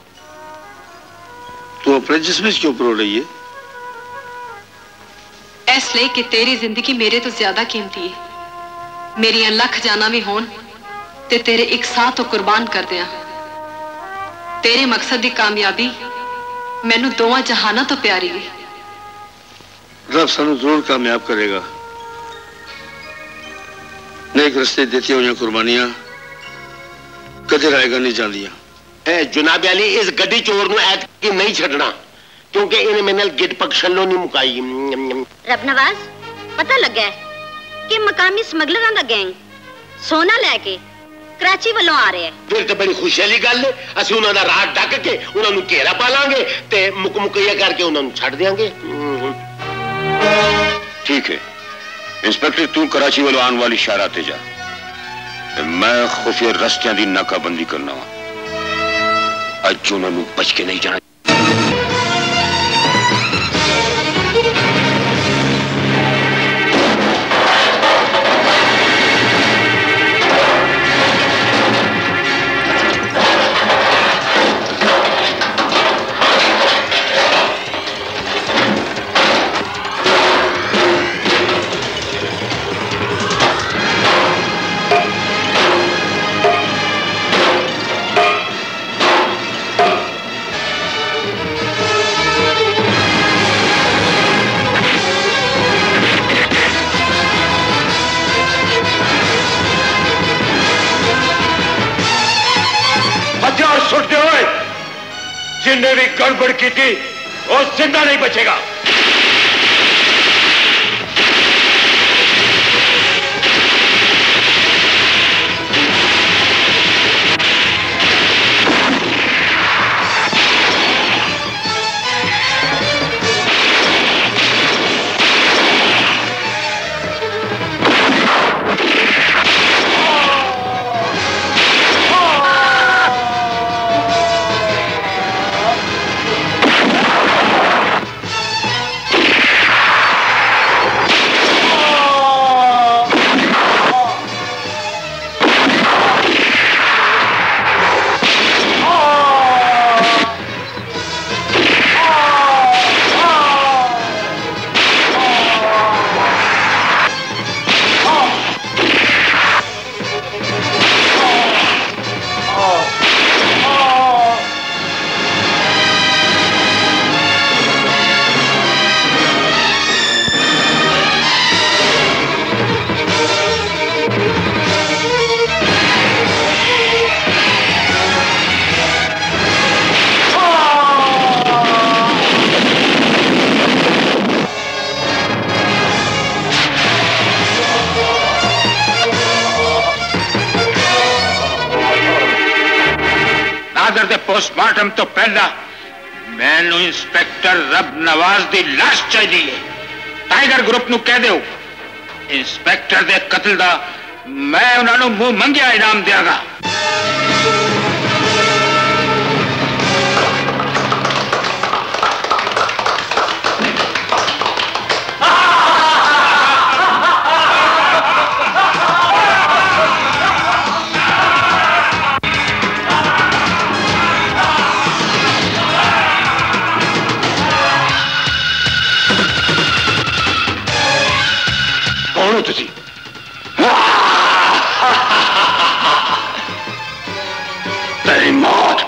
तू अपने जिस्म के ऊपर हो रही है? इसलिए कि तेरी जिंदगी मेरे तो ज्यादा कीमती है। मेरिया लख जाना भी होन ते तेरे एक साथ तो कुर्बान कर दिया। तेरे मकसद की कामयाबी मैनू दोवां जहाना तो प्यारी है। रब सानू जरूर कामयाब करेगा। नेक रस्ते देती हुई कुर्बानियां कदे रायगा नहीं जांदियां। जुनाब अली इस गड्डी चोर नूं ऐत की नहीं छड़ना क्योंकि इन्हें मेरे नाल गिट पक्षलों नहीं मुकाई। रब नवाज पता लगा कि मकामी स्मगलरां दा गैंग सोना लेके कराची वालों आ रहे हैं। फिर तो बड़ी खुशी वाली गल है। असि उन्हां दा राह डक के उन्हां नूं घेरा पा लांगे ते मुक मुकैया करके उन्हां नूं छड्ड देंगे। ठीक है इंस्पेक्टर, तू कराची वालों आने वाली शहरा ते जा, मैं खुफिया रस्तियां दी नाकाबंदी करना वा। अज उन्होंने बच के नहीं जाना। जिन्हें भी गड़बड़ की थी वो जिंदा नहीं बचेगा। पोस्टमार्टम तो पहला मैनू इंस्पेक्टर रब नवाज की लाश चाहिए। टाइगर ग्रुप नू कह दो इंस्पेक्टर दे कत्ल दा मैं उन्होंने मुंह मंगिया इनाम देगा। तुसी तेरी मौत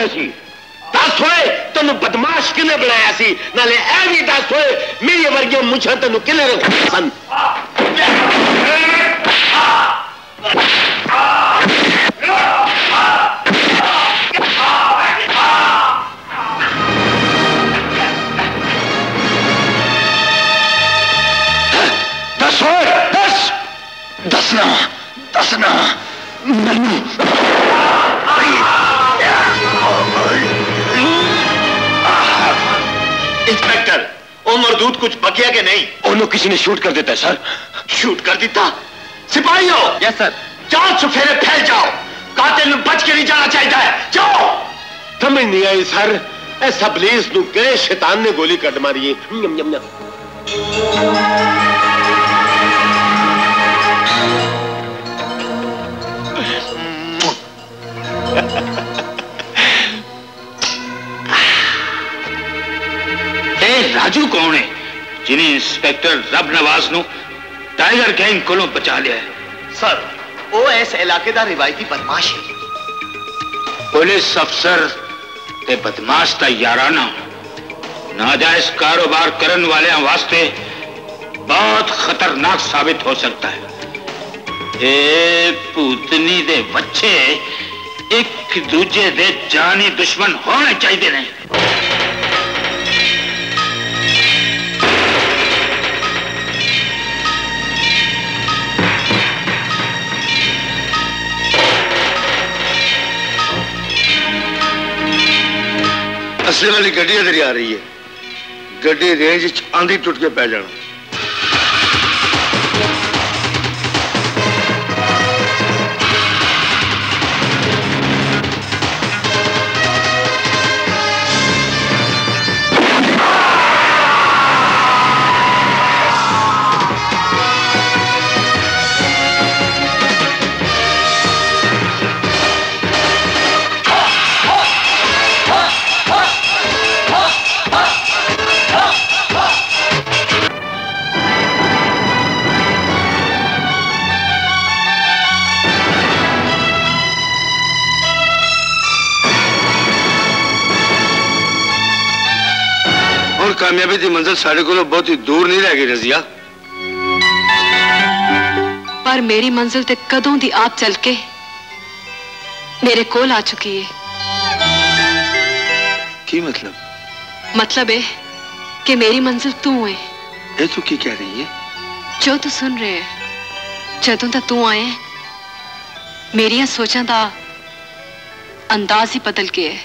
किया सी? दस होए तेन बदमाश किने बनाया सी? नाले ए भी दस होए मेरी वर्गियां मुछां तेन किने रखा सन? दस होए दस दसना दसना मैनू इंस्पेक्टर वो मरदूद कुछ बकिया के नहीं? उन्होंने किसी ने शूट कर देता है सर। शूट कर देता? सिपाही हो? Yes sir. जाओ सफेरे फैल जाओ, कातिल बच के नहीं जाना चाहिए। जाओ। समझ नहीं आई सर, ऐसा पुलिस नू के शैतान ने गोली कट मारी है। राजू कौन है जिन्हें इंस्पेक्टर रब नवाज नु टाइगर गैंग को बचा लिया है? सर वो इस इलाके का रिवायती बदमाश है। पुलिस अफसर ते बदमाश का याराना नाजायज कारोबार करने वाले वास्ते बहुत खतरनाक साबित हो सकता है। ए पूतनी दे बच्चे एक दूजे दे जानी दुश्मन होने चाहिए ने। असले वाली गड्डी इधर आ रही है, गड्डी रेंज आंधी टुट के पै जाना। कामयाबी की मंजिल साढ़े को बहुत ही दूर नहीं रह गई रजिया। पर मेरी मंजिल ते कदों दी आप चल के मेरे कोल आ चुकी है। की मतलब? मतलब है कि मेरी मंजिल तू है। ये तू की कह रही है? जो तू सुन रहे है, जदों तक तू आए मेरिया सोचां दा अंदाज ही बदल के है।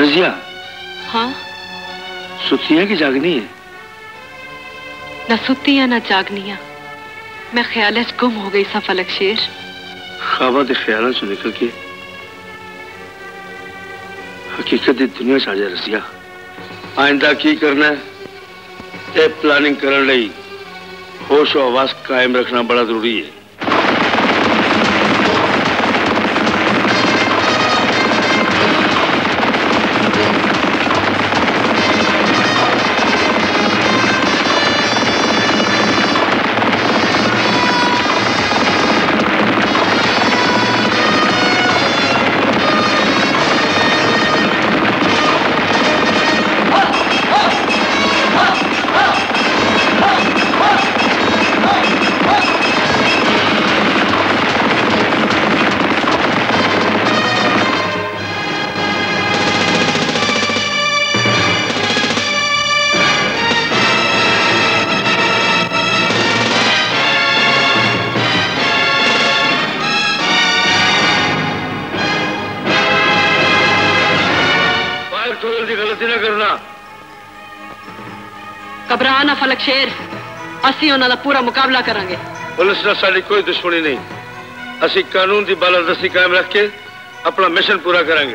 रजिया हाँ सुती है कि जागनी है? न सुतियां न जागनियां, मैं ख्याल गुम हो गई सा फलक शेर। ख्वाबा के ख्यालों से निकल के हकीकत की दुनिया च आ जा रसिया। आइंदा की करना है ये प्लानिंग करने लई होश और आवाज कायम रखना बड़ा जरूरी है। घबराना फलक शेर, असी उन्हां दा पूरा मुकाबला करांगे। पुलिस नाल साडी कोई दुश्मनी नहीं, असी कानून की बालादस्ती कायम रख के अपना मिशन पूरा करांगे।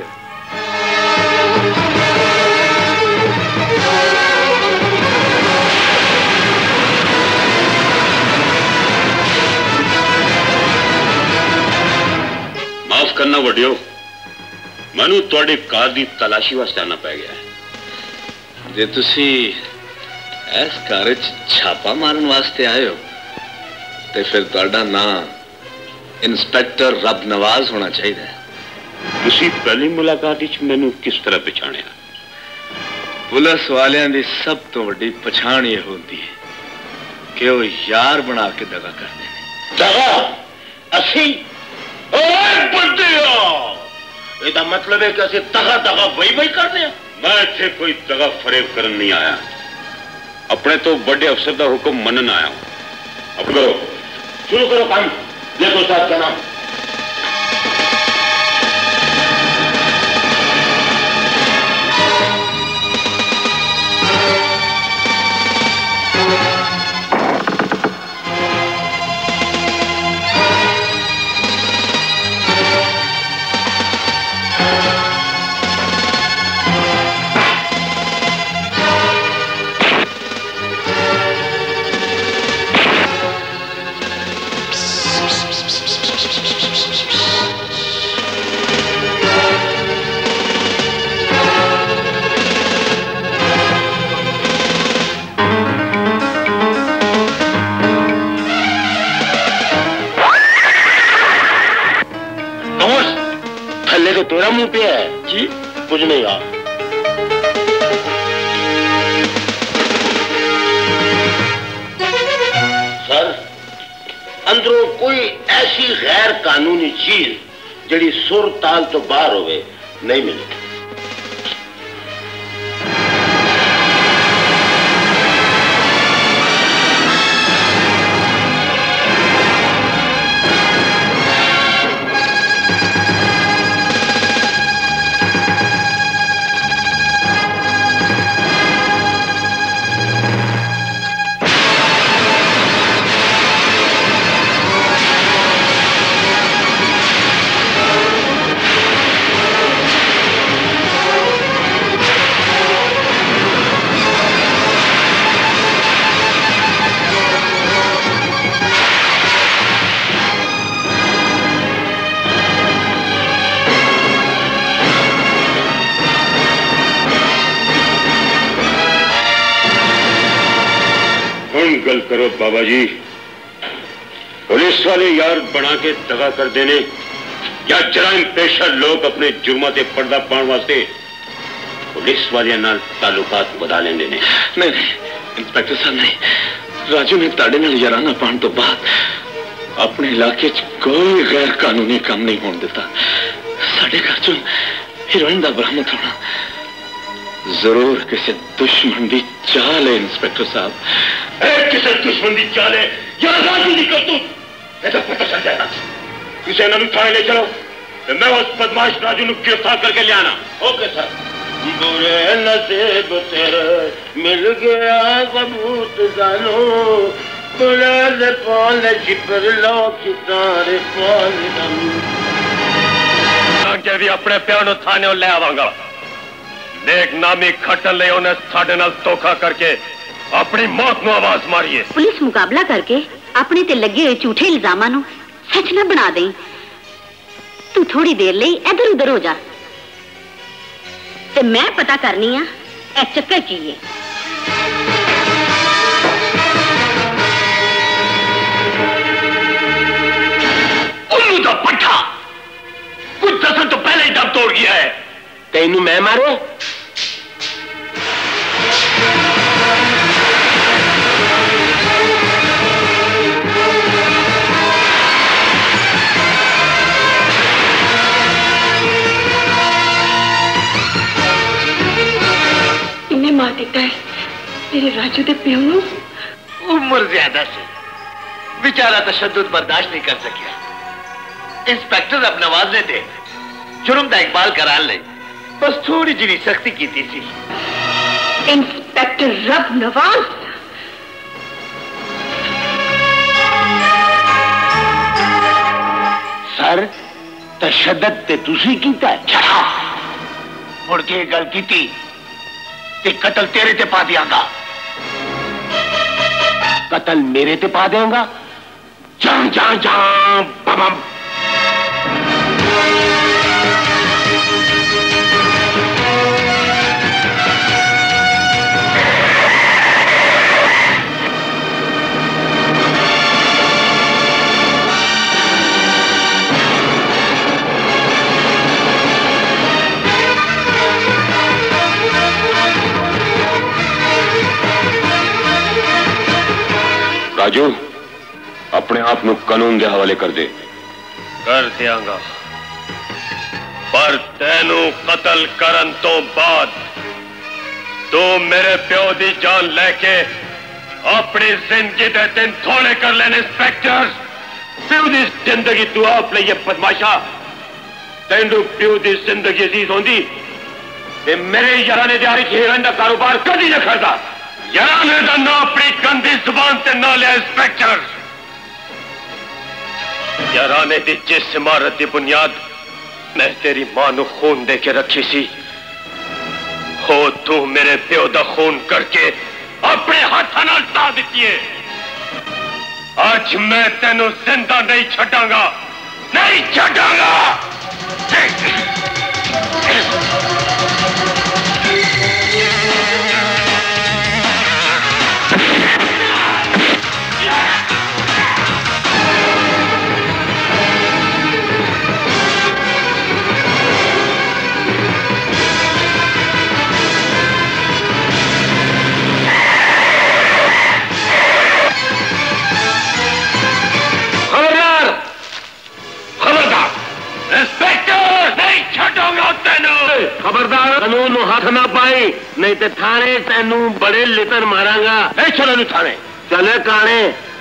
माफ करना वड्डियो, मैनू तुहाडी कार की तलाशी वास्ते आना पै गया है। जे तुसी इस कार छापा मारन वास्ते आए हो तो फिर तुहाडा नाम इंस्पेक्टर रब नवाज होना चाहिए। तुसी पहली मुलाकात विच मैनू किस तरह पछाणिया? पुलिस वालियां दी सब तो वड्डी पछाण ये होती है कि वो यार बना के दगा करते हैं। दगा? असी? ओए बुड्ढिया! ਇਹਦਾ मतलब है कि ਅਸੀਂ दगा दगा वही वही करने हैं। मैं इत्थे कोई दगा फरेब करन नहीं आया, अपने तो बड़े अफसर का हुक्म मनन आया हूं। अब करो, शुरू करो काम। देखो साहब का नाम। तेरा मुंह पे है जी? कुछ नहीं यार। सर, अंदरों कोई ऐसी गैर कानूनी चीज जड़ी सुर ताल तो बाहर होवे नहीं मिलती। गल करो बाबा जी, पुलिस वाले यार बना के दगा कर देने या जराइम पेशा लोग अपने जुर्मा से पर्दा पाने वास्ते पुलिस वाले नाल ताल्लुकात बदल लेंदे ने? नहीं नहीं इंस्पेक्टर साहब नहीं, राजू ने ताड़े नाल याराना पाने तो बाद अपने इलाके च कोई गैर कानूनी काम नहीं होने देता। साढ़े घर चो हीरोइन दा बरामद होना जरूर किसी दुश्मन की चाल है इंस्पेक्टर साहब। किसी दुश्मन की चाल है या राजू की करतूत, ऐसा पता चल जाएगा। इसे ना थाने ले चलो, मैं उस बदमाश राजू को गिरफ्तार करके ले आना। Okay sir. बुरे नसीब तेरे मिल गया सबूत जानो बुरे पाल छिपर लो कितारे पाल के भी अपने प्यार नु थाने ले आवांगा नेक नामी खटन ले उन्हें साडे नाल धोखा करके अपनी मौत नु आवाज मारी है। पुलिस मुकाबला करके अपने ते लगे हुए झूठे इल्जामां नु सच न बना दे। तू थोड़ी देर लिए इधर उधर हो जा ते मैं पता करनी आ ए चक्कर की है। उल्लू दा पट्ठा कुछ दसन तो पहले ही दम तोड़ गया है। तेनू मैं मारो मार देता है तेरे राजू दे प्यो नू। उम्र ज्यादा से बेचारा तशद्दुद बर्दाश्त नहीं कर सकिया। इंस्पेक्टर अब नवाज ने दे जुर्म दा इकबाल करान ले बस थोड़ी जी सख्ती की थी सी। इंस्पेक्टर रब नवाज सर तशद्दद ते तुसी कीता छड़ा मुड़ के गल कीती ते कतल तेरे ते पा दियांगा। कतल मेरे ते पा देंगा जान जान जान बम राजू अपने आप को कानून के हवाले कर दे। कर दियांगा पर तेनू कतल करन तो बाद तू मेरे प्यो दी जान लेके अपनी जिंदगी दे दिन थोड़े कर लेने। इंस्पेक्टर प्यो दी जिंदगी तू आप ले बदमाशा तेनू प्यो दी जिंदगी अजीज होंदी ते मेरे याराने दिहाड़ी हीरोइन दा कारोबार कदी न करदा। याराने दा ना अपनी गंदी जुबान ते ना लिया। इंस्पेक्टर याराने दी जिस इमारत की बुनियाद मैं तेरी मां नू खून दे के रखी सी हो तू मेरे प्यो दा खून करके अपने हाथों नाल ढा दिती है। आज मैं तेनू जिंदा नहीं छड्डांगा नहीं छड्डांगा। खबरदार कानून हाथ ना पाई नहीं तो थाने तेनू बड़े लितर मारांगा। ए चलो थाने चले काने।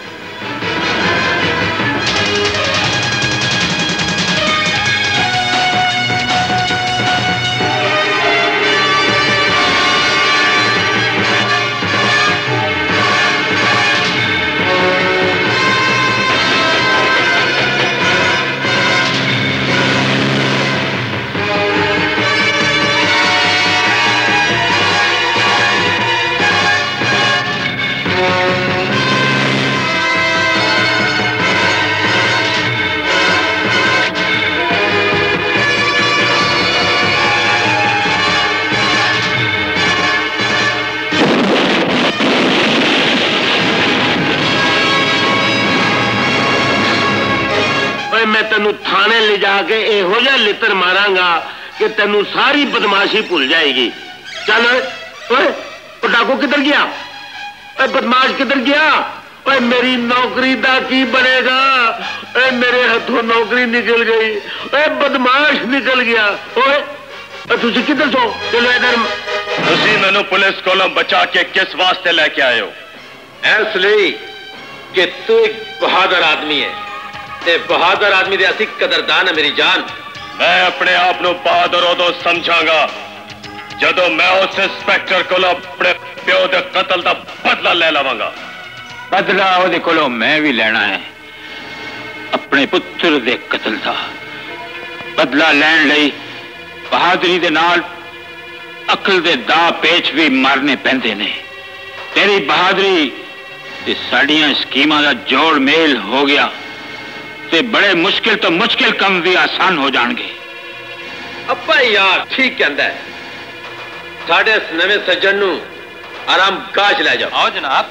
मैं तेनू थाने ले जाके एहो जा लितर मारांगा कि तेनू सारी बदमाशी भूल जाएगी। चल ओए डाकू किधर गया? ओए बदमाश किधर गया? ओए मेरी नौकरी दा की बनेगा? ओए मेरे हाथों नौकरी निकल गई। ओए बदमाश निकल गया। ओए तुसी किधर सो? चलो इधर। तुसी मैनू पुलिस कोलों बचा के किस वास्ते लेके आए हो? इसलिए कि तू एक बहादुर आदमी है ते बहादुर आदमी दे असी कदरदान है मेरी जान। मैं अपने आप को बहादुर उदो समझांगा जदों मैं उस इंस्पेक्टर को अपने प्यो के कतल का बदला ले लवांगा। बदला ਉਹਦੇ ਕੋਲੋਂ मैं भी लेना है अपने पुत्र के कतल का। बदला लैण लई बहादुरी दे नाल अकल दे दा पेच भी मारने पैंदे ने। तेरी बहादुरी ते साड़ियां स्कीमां दा जोड़ मेल हो गया ते बड़े मुश्किल तो मुश्किल कम भी आसान हो जाएंगे। अब्बा यार ठीक कहंदा है। साढ़े इस नवे सज्जन नू आराम गाह ले जाओ। आओ जनाब।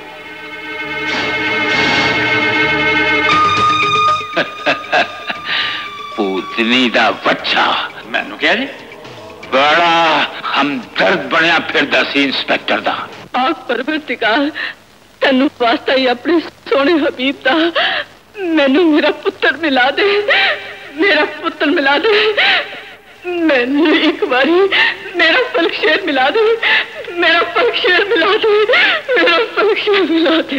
पूतनी दा बच्चा मैनू कह जी बड़ा हमदर्द बनया फिरदा सी इंस्पेक्टर दा। आग परवरदिगार तेनू वास्ता ही अपने सोने हबीब दा मैनू मेरा पुत्र मिला दे, मेरा पुत्र मिला दे। मैनू एक बारी मेरा फलक मिला दे, मेरा फलक मिला दे, मेरा फलक मिला दे।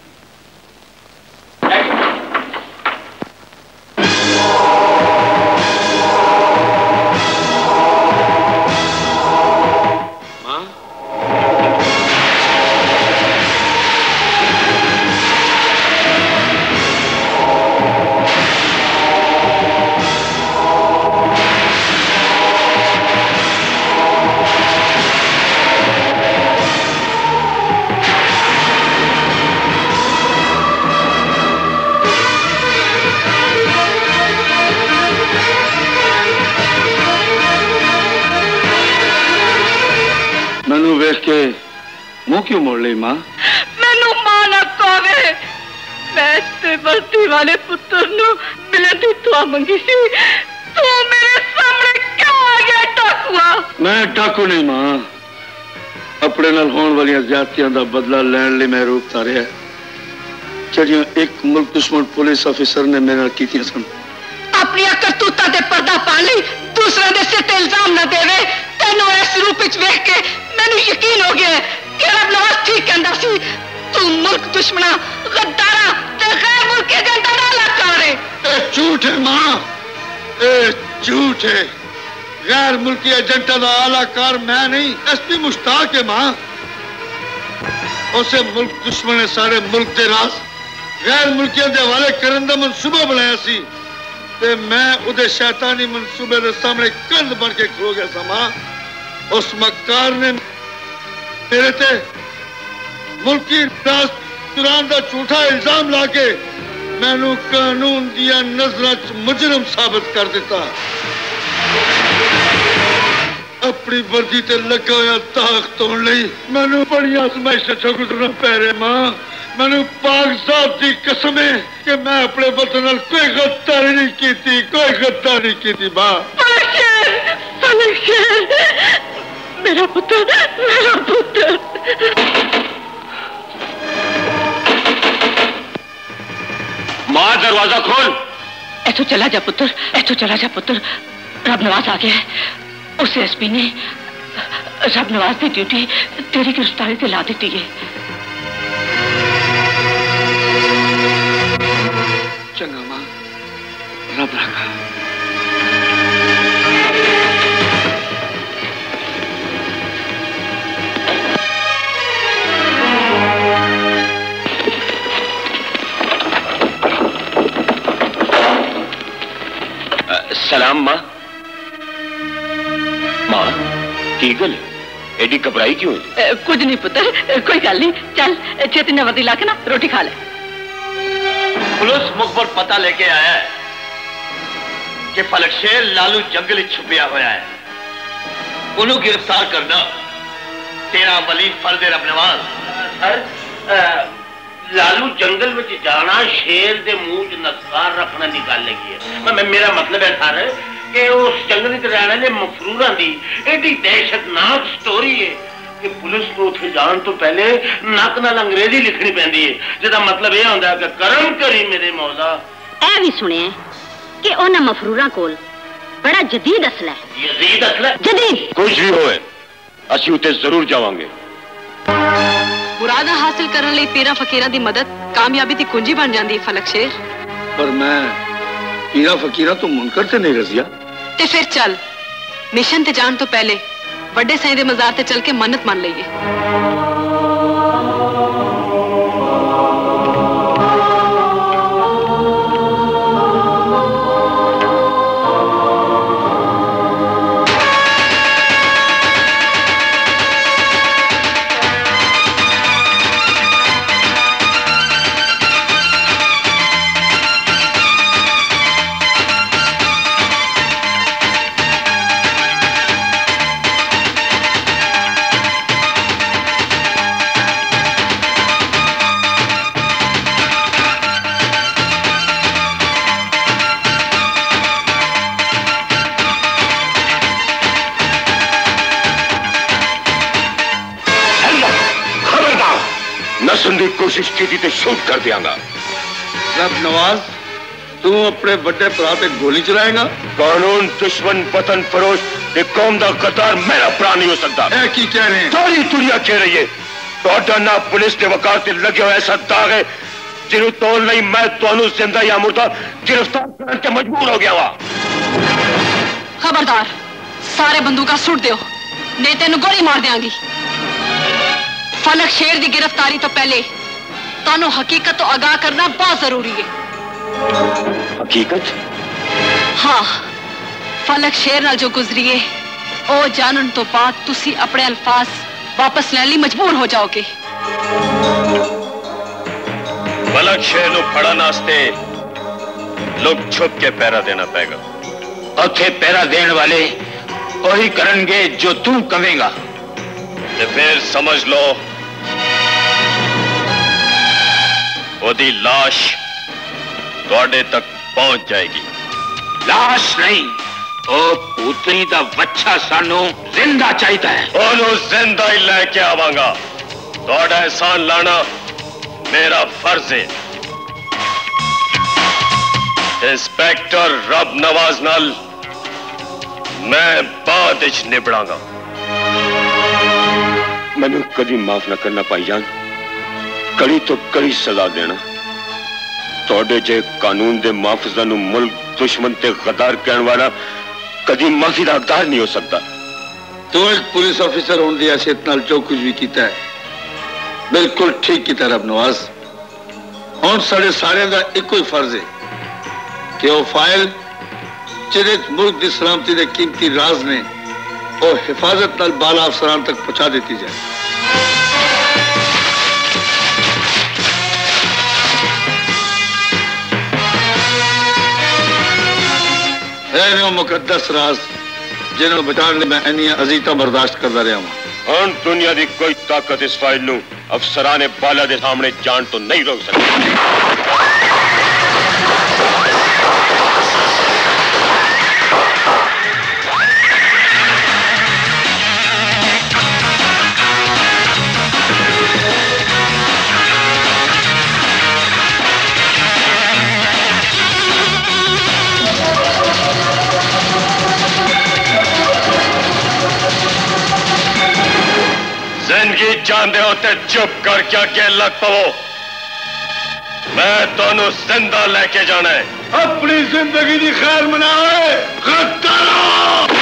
मैनू वेख के मुंह क्यों मोड़ ली मां? मैनू मां ना कहे। मैं ते बस्ती वाले पुत्र नु मिलन दी दुआ मंगी सी। तू मेरे सामने क्यों आ गया टाकुआ? मैं टाकू नहीं मां, अपने नाल होने वाली ज्यादतियां दा बदला लैण लई मैं रूप तारिया जड़ियां एक मुल्क दुश्मन पुलिस ऑफिसर ने मेरे नाल कीतियां सन। अपनी करतूतां ते पर्दा पा लई दूसरे दे सिर ते इल्जाम ना देवे। तेनू इस रूप विच वेख के मैनू यकीन हो गया कि रब नवाज ठीक कहंदा सी। तू मुल्क दुश्मना गद्दारा ते गैर मुल्की एजेंटा दा इलाकार है। ए झूठ है मां, ए झूठ है। गैर मुल्की एजेंटा दा आलाकार मैं नहीं, एसपी मुश्ताक है मां। उसे मुल्क दुश्मन ने सारे मुल्क के राज गैर मुल्कियों के हवाले करने का मनसूबा बनाया सी ते मैं उदे शैतानी मनसूबे के सामने कंध बन के खलो गया सा मां। उस मक्कार ने मेरे ते मुल्की राज चुरान का झूठा इल्जाम लाके मैनू कानून दिया नजरों च मुजरम साबित कर दिता। अपनी वर्दी ते लगा हुआ दाग तोड़ लई मैनू बड़ी आजमाइश चो गुजरना पै रहा मां। मैनू पाक साहब की कसम है कि मैं अपने वतन नाल कोई गद्दारी नहीं की, कोई गद्दारी नहीं की मां। मेरा पुत्र, मेरा पुत्र। मां दरवाजा खोल। ऐथों चला जा पुत्र, ऐथों चला जा पुत्र। रब नवाज आ गया है। उस एसपी ने रब नवाज की ड्यूटी तेरी गिरफ्तारी से ला दी है। चंगा मां, रब रखा। सलाम मां। मां की गल एडी घबराई क्यों? ए, कुछ नहीं पुत्र, कोई गल नहीं। चल छेती ने वर्दी ला के ना रोटी खा ले। पुलिस मुखबर पता लेके आया है कि फलकशेर लालू जंगल में छुपिया हुआ है। उन्हें गिरफ्तार करना तेरा वली फर्ज रब नवाज। सर लालू जंगल में जाना शेर दे मुंह च नस्कार रखना निकाल लगी है। मैं मेरा मतलब है सर कि उस जंगल च रहने वाले मफरूरा दी एडी दहशतनाक स्टोरी है कि पुलिस को उठे जान तो पहले नक नाल अंग्रेजी लिखनी पैंदी है, जिसका मतलब यह होता है कि करम करी मेरे मौला। ऐ भी सुने कि उन्हां मफरूरा कोल बड़ा जदीद असला है। जदीद असला? जदीद कुछ भी होए असी उते जरूर जावांगे। मुरादा हासिल करने लिए पीरा फकीरा दी मदद कामयाबी दी कुंजी बन जाती है फलकशेर। पर मैं पीरा फकीरा तो मुनकर ते नहीं रजिया। ते फिर चल मिशन ते जान तो पहले बड़े साईं दे मजार ते चल के मन्नत मान लईए। सुनने की कोशिश की थी तो शूट कर दियांगा। रब नवाज, तू अपने बड़े भरा ते गोली चलाएगा? कानून दुश्मन वतन फरोश ते कौम दा गद्दार मेरा भरा नहीं हो सकता। ए की कह रहे हैं? सारी दुनिया कह रही है। तो ना पुलिस के वकार से लगे हुए ऐसा दाग है जिन्हों तोल नहीं मैं तो जिंदा या मुर्दा गिरफ्तार करने के मजबूर हो गया हुआ। खबरदार, सारे बंदूका सुट दो, नहीं तेन गोली मार देंगी। फलक शेर की गिरफ्तारी तो पहले तानू हकीकत तो आगाह करना बहुत जरूरी है। हकीकत? हाँ, फलक शेर नाल जो गुजरी है ओ जानन तो बाद तुसी अपने अल्फाज वापस लेने लिए मजबूर हो जाओगे। फलक शेर नु फड़ा नास्ते लोग छुप के पैरा देना पेगा। उथे पैरा देने वाले वही करेंगे जो तू कहेगा। ते फिर समझ लो ओदी लाश तोड़े तक पहुंच जाएगी। लाश नहीं, ओ पुतरी दा बच्चा सानू जिंदा चाहिए है। ओनू जिंदा ही लेके आवांगा। तोड़ा एहसान लाना मेरा फर्ज है। इंस्पेक्टर रब नवाज नाल मैं बाद इच निबड़ांगा। मैनू कभी माफ ना करना भाईजान, कड़ी तो कड़ी सजा देना। तोड़े जे कानून दे मुआफिजा नू मुल्क दुश्मन ते गद्दार कहने वाला कभी माफी का हकदार नहीं हो सकता। तू एक पुलिस ऑफिसर होने की हैसियत नाल जो कुछ भी किया है बिल्कुल ठीक किया रब नवाज। हुण साडे सारे का एको ही फर्ज है कि वह फाइल जिहदे मुल्क की सलामती के कीमती राज ने और हिफाजत नाल बाला अफसरान तक पहुंचा दी जाए। है मुकद्दस राज जिन्होंने बचाने मैं इन्नियां अजीता बर्दाश्त करता रहा हूं। हुण दुनिया की कोई ताकत इस फाइल नू अफसराने बाला के सामने जान तो नहीं रोक सकती। जिंदगी जानते होते चुप करके आगे लग पवो। मैं दोनों जिंदा लेके जाना है। अपनी जिंदगी की खैर मनाओ गद्दारों।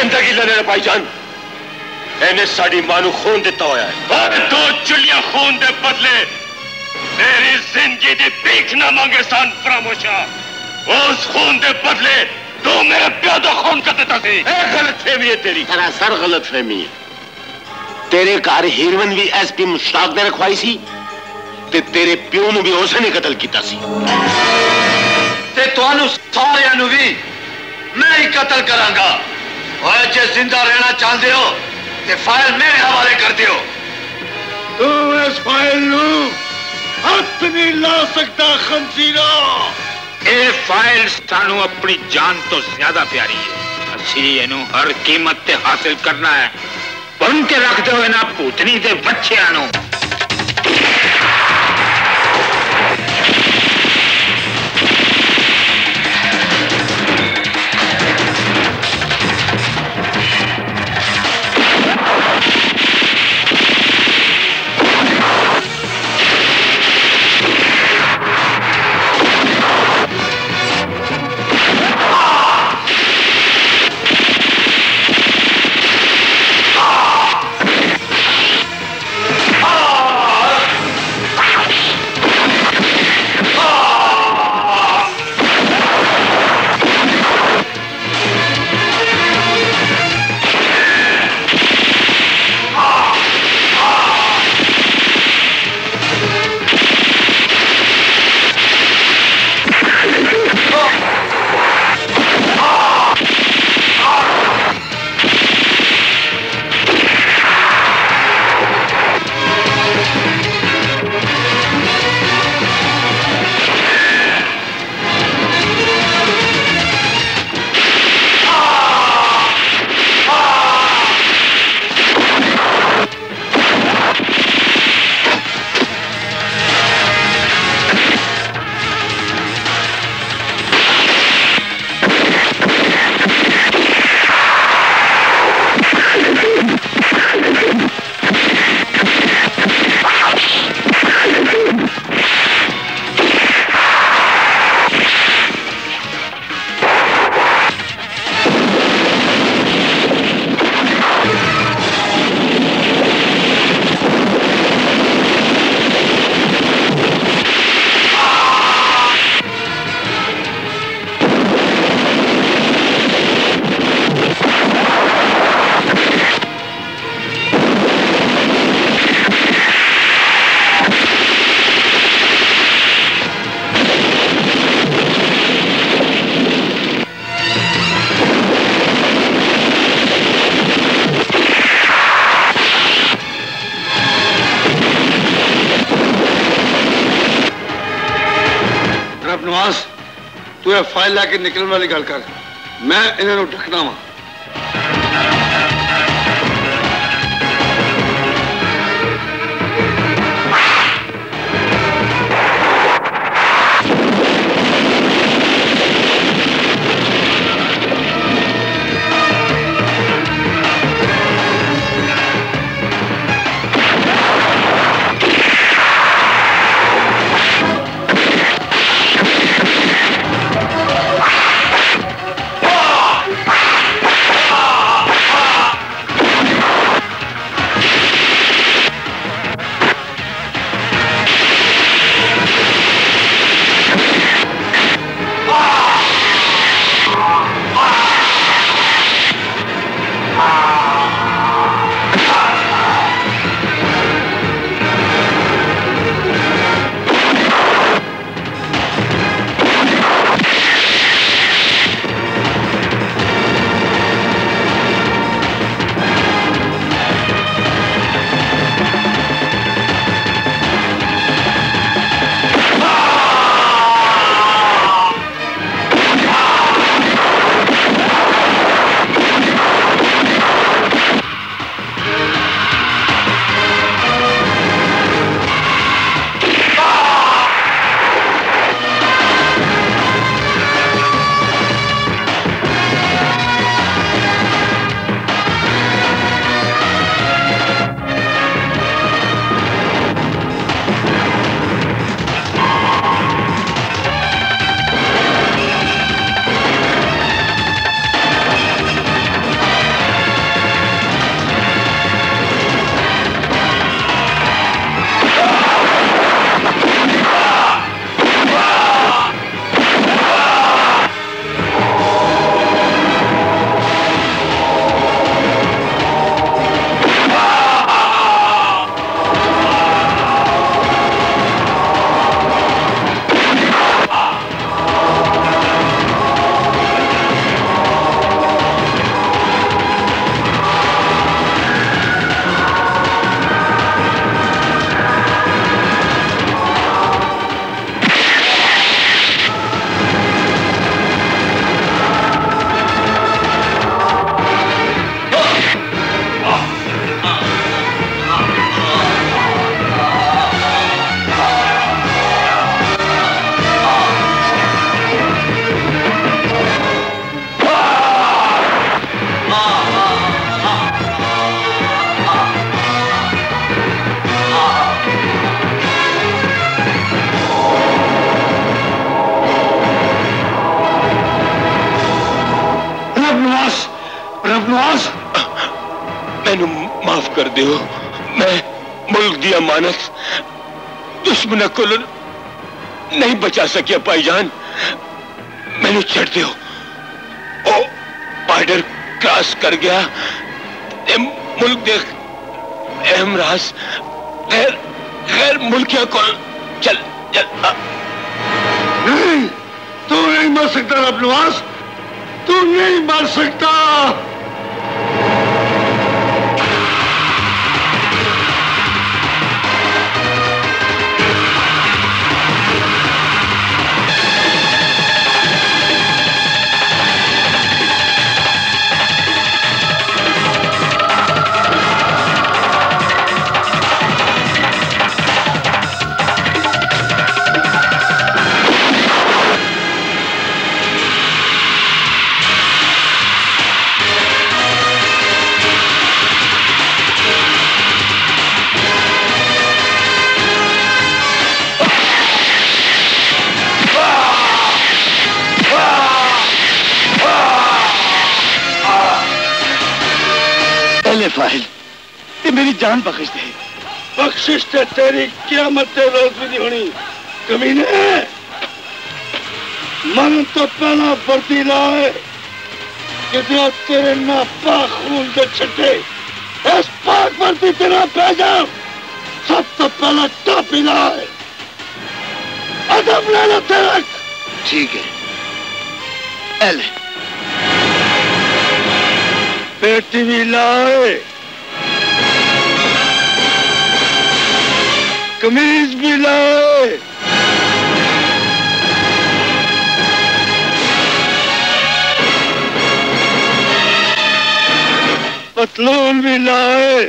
जिंदगी लेने भाईजान इन्हें साड़ी मां नू खून दिता होया है। दो चुलियां खून दे बदले मेरी जिंदगी दी भीख ना मांगे सन फरामोशा। उस खून दे बदले तू मेरे प्यो दा खून कर देता सी। गलत फहमी है तेरी। सरासर गलत फहमी है। तेरे घर हीरोइन भी एस पी मुश्ताक ने रखवाई सी ते तेरे प्यो नू भी उसने कतल किया सी। ते तुहानू सारियां नू भी मैं ही कतल करांगा। और जे जिंदा रहना चाहते हो ते फाइल मेरे हवाले कर दियो। तू इस फाइल नू हाथ नहीं ला सकता खंजीरा। ये फाइल सानू अपनी जान तो ज्यादा प्यारी है। असी इनू हर कीमत ते हासिल करना है। बन के रख दो इन्हां भूतनी दे बच्चियां नू। तू ये फाइल लाके निकलने वाली गल कर। मैं इन्हों ढकना वा। रबनवास रबनवास मैनू माफ कर दियो। मैं मुल्क दी अमानत दुश्मन को नहीं बचा सकिया भाईजान। मैनू छड़ दियो। ओ बॉर्डर क्रॉस कर गया ते मुल्क दे अहम राज गैर गैर मुल्किया को चल चल आ। नहीं, तू नहीं मर सकता रबनवास, तू नहीं मर सकता। फाइल ते मेरी जान बख्श दे। बख्शिश ते तेरी क़यामत रोज भी नहीं होनी कमीने। मन तो पहला वर्दी लाए कितना तेरे ना पाक खून दे छटे इस पाक वर्दी तेरा भेजा। सब तो पहला टापी लाए अदब ले लो तेरा। ठीक है एल पेटी भी लाए कमीज भी लाए पतलून भी लाए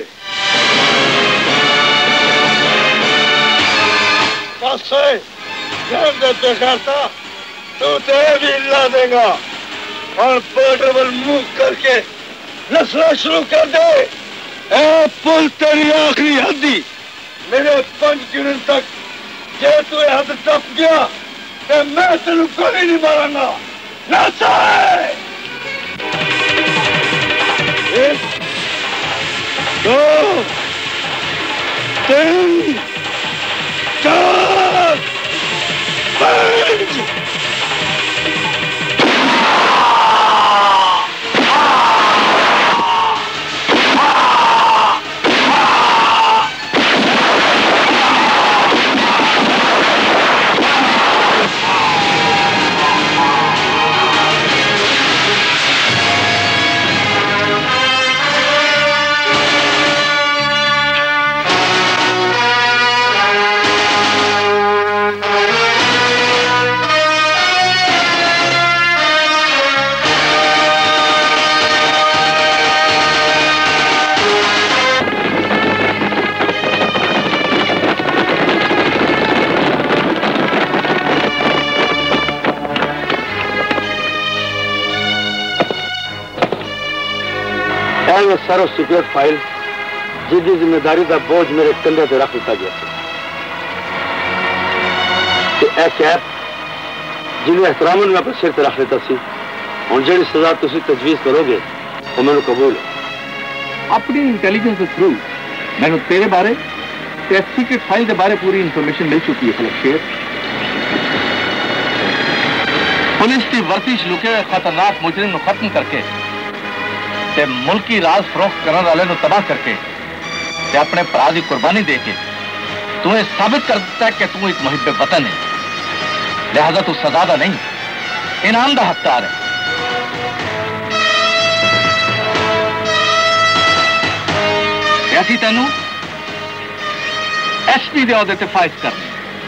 बस देते करता तो तेरे भी ला देगा और पोर्टेबल मूव करके नस्ल शुरू कर दे। ए पुल तेरी आखिरी हद्दी मेरे पंच गिनन तक जे तू हद टप गया तो मैं तेन गोली नहीं मारांगा। नाचा एक दो तीन चार पाँच। सारो सीक्रेट फाइल जिसकी जिम्मेदारी का बोझ मेरे कंधे पर रख दिता गया कैप जिन्हें एहतराम मैं अपने सिर पर रख लेता सी और जी सजा तुम तजवीज करोगे वो मैंने कबूल है। अपनी इंटेलिजेंस के थ्रू मैंने तेरे बारे ते सीक्रेट फाइल के बारे पूरी इंफॉर्मेशन मिल चुकी है। फलक शेर पुलिस की वर्जिश लुके हुए खतरनाक मुजरिम को खत्म करके ते मुल्की राज फरोख्त करने वाले को तबाह करके ते अपने भरा की कुर्बानी दे के तू ये साबित कर दिता है कि तू एक मुहिब वतन है। लिहाजा तू सजा का नहीं इनाम का हकदार है। ऐसी तेनू एस पी के अहदे ते फाइज करनी।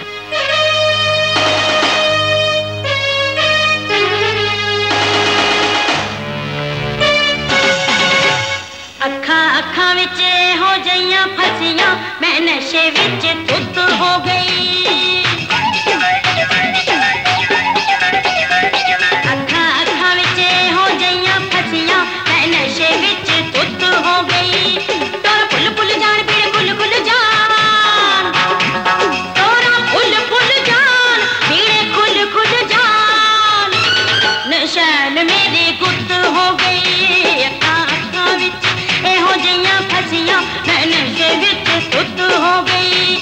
अखा अखा विच हो जाइयां फसियां मैं नशे विच तुत हो गई। अखा अखा विच हो जाइयां फसियां मैं नशे विच तुत हो गई। तोरा फुल फुल जान पीड़ फुल फुल जान तोरा फुल फुल जान पीड़े खुल खुल जान नशा मेरे गुੱਤ हो गई अखा अखा विच एहो जियां फसियां मैं नशे विच सुत हो गई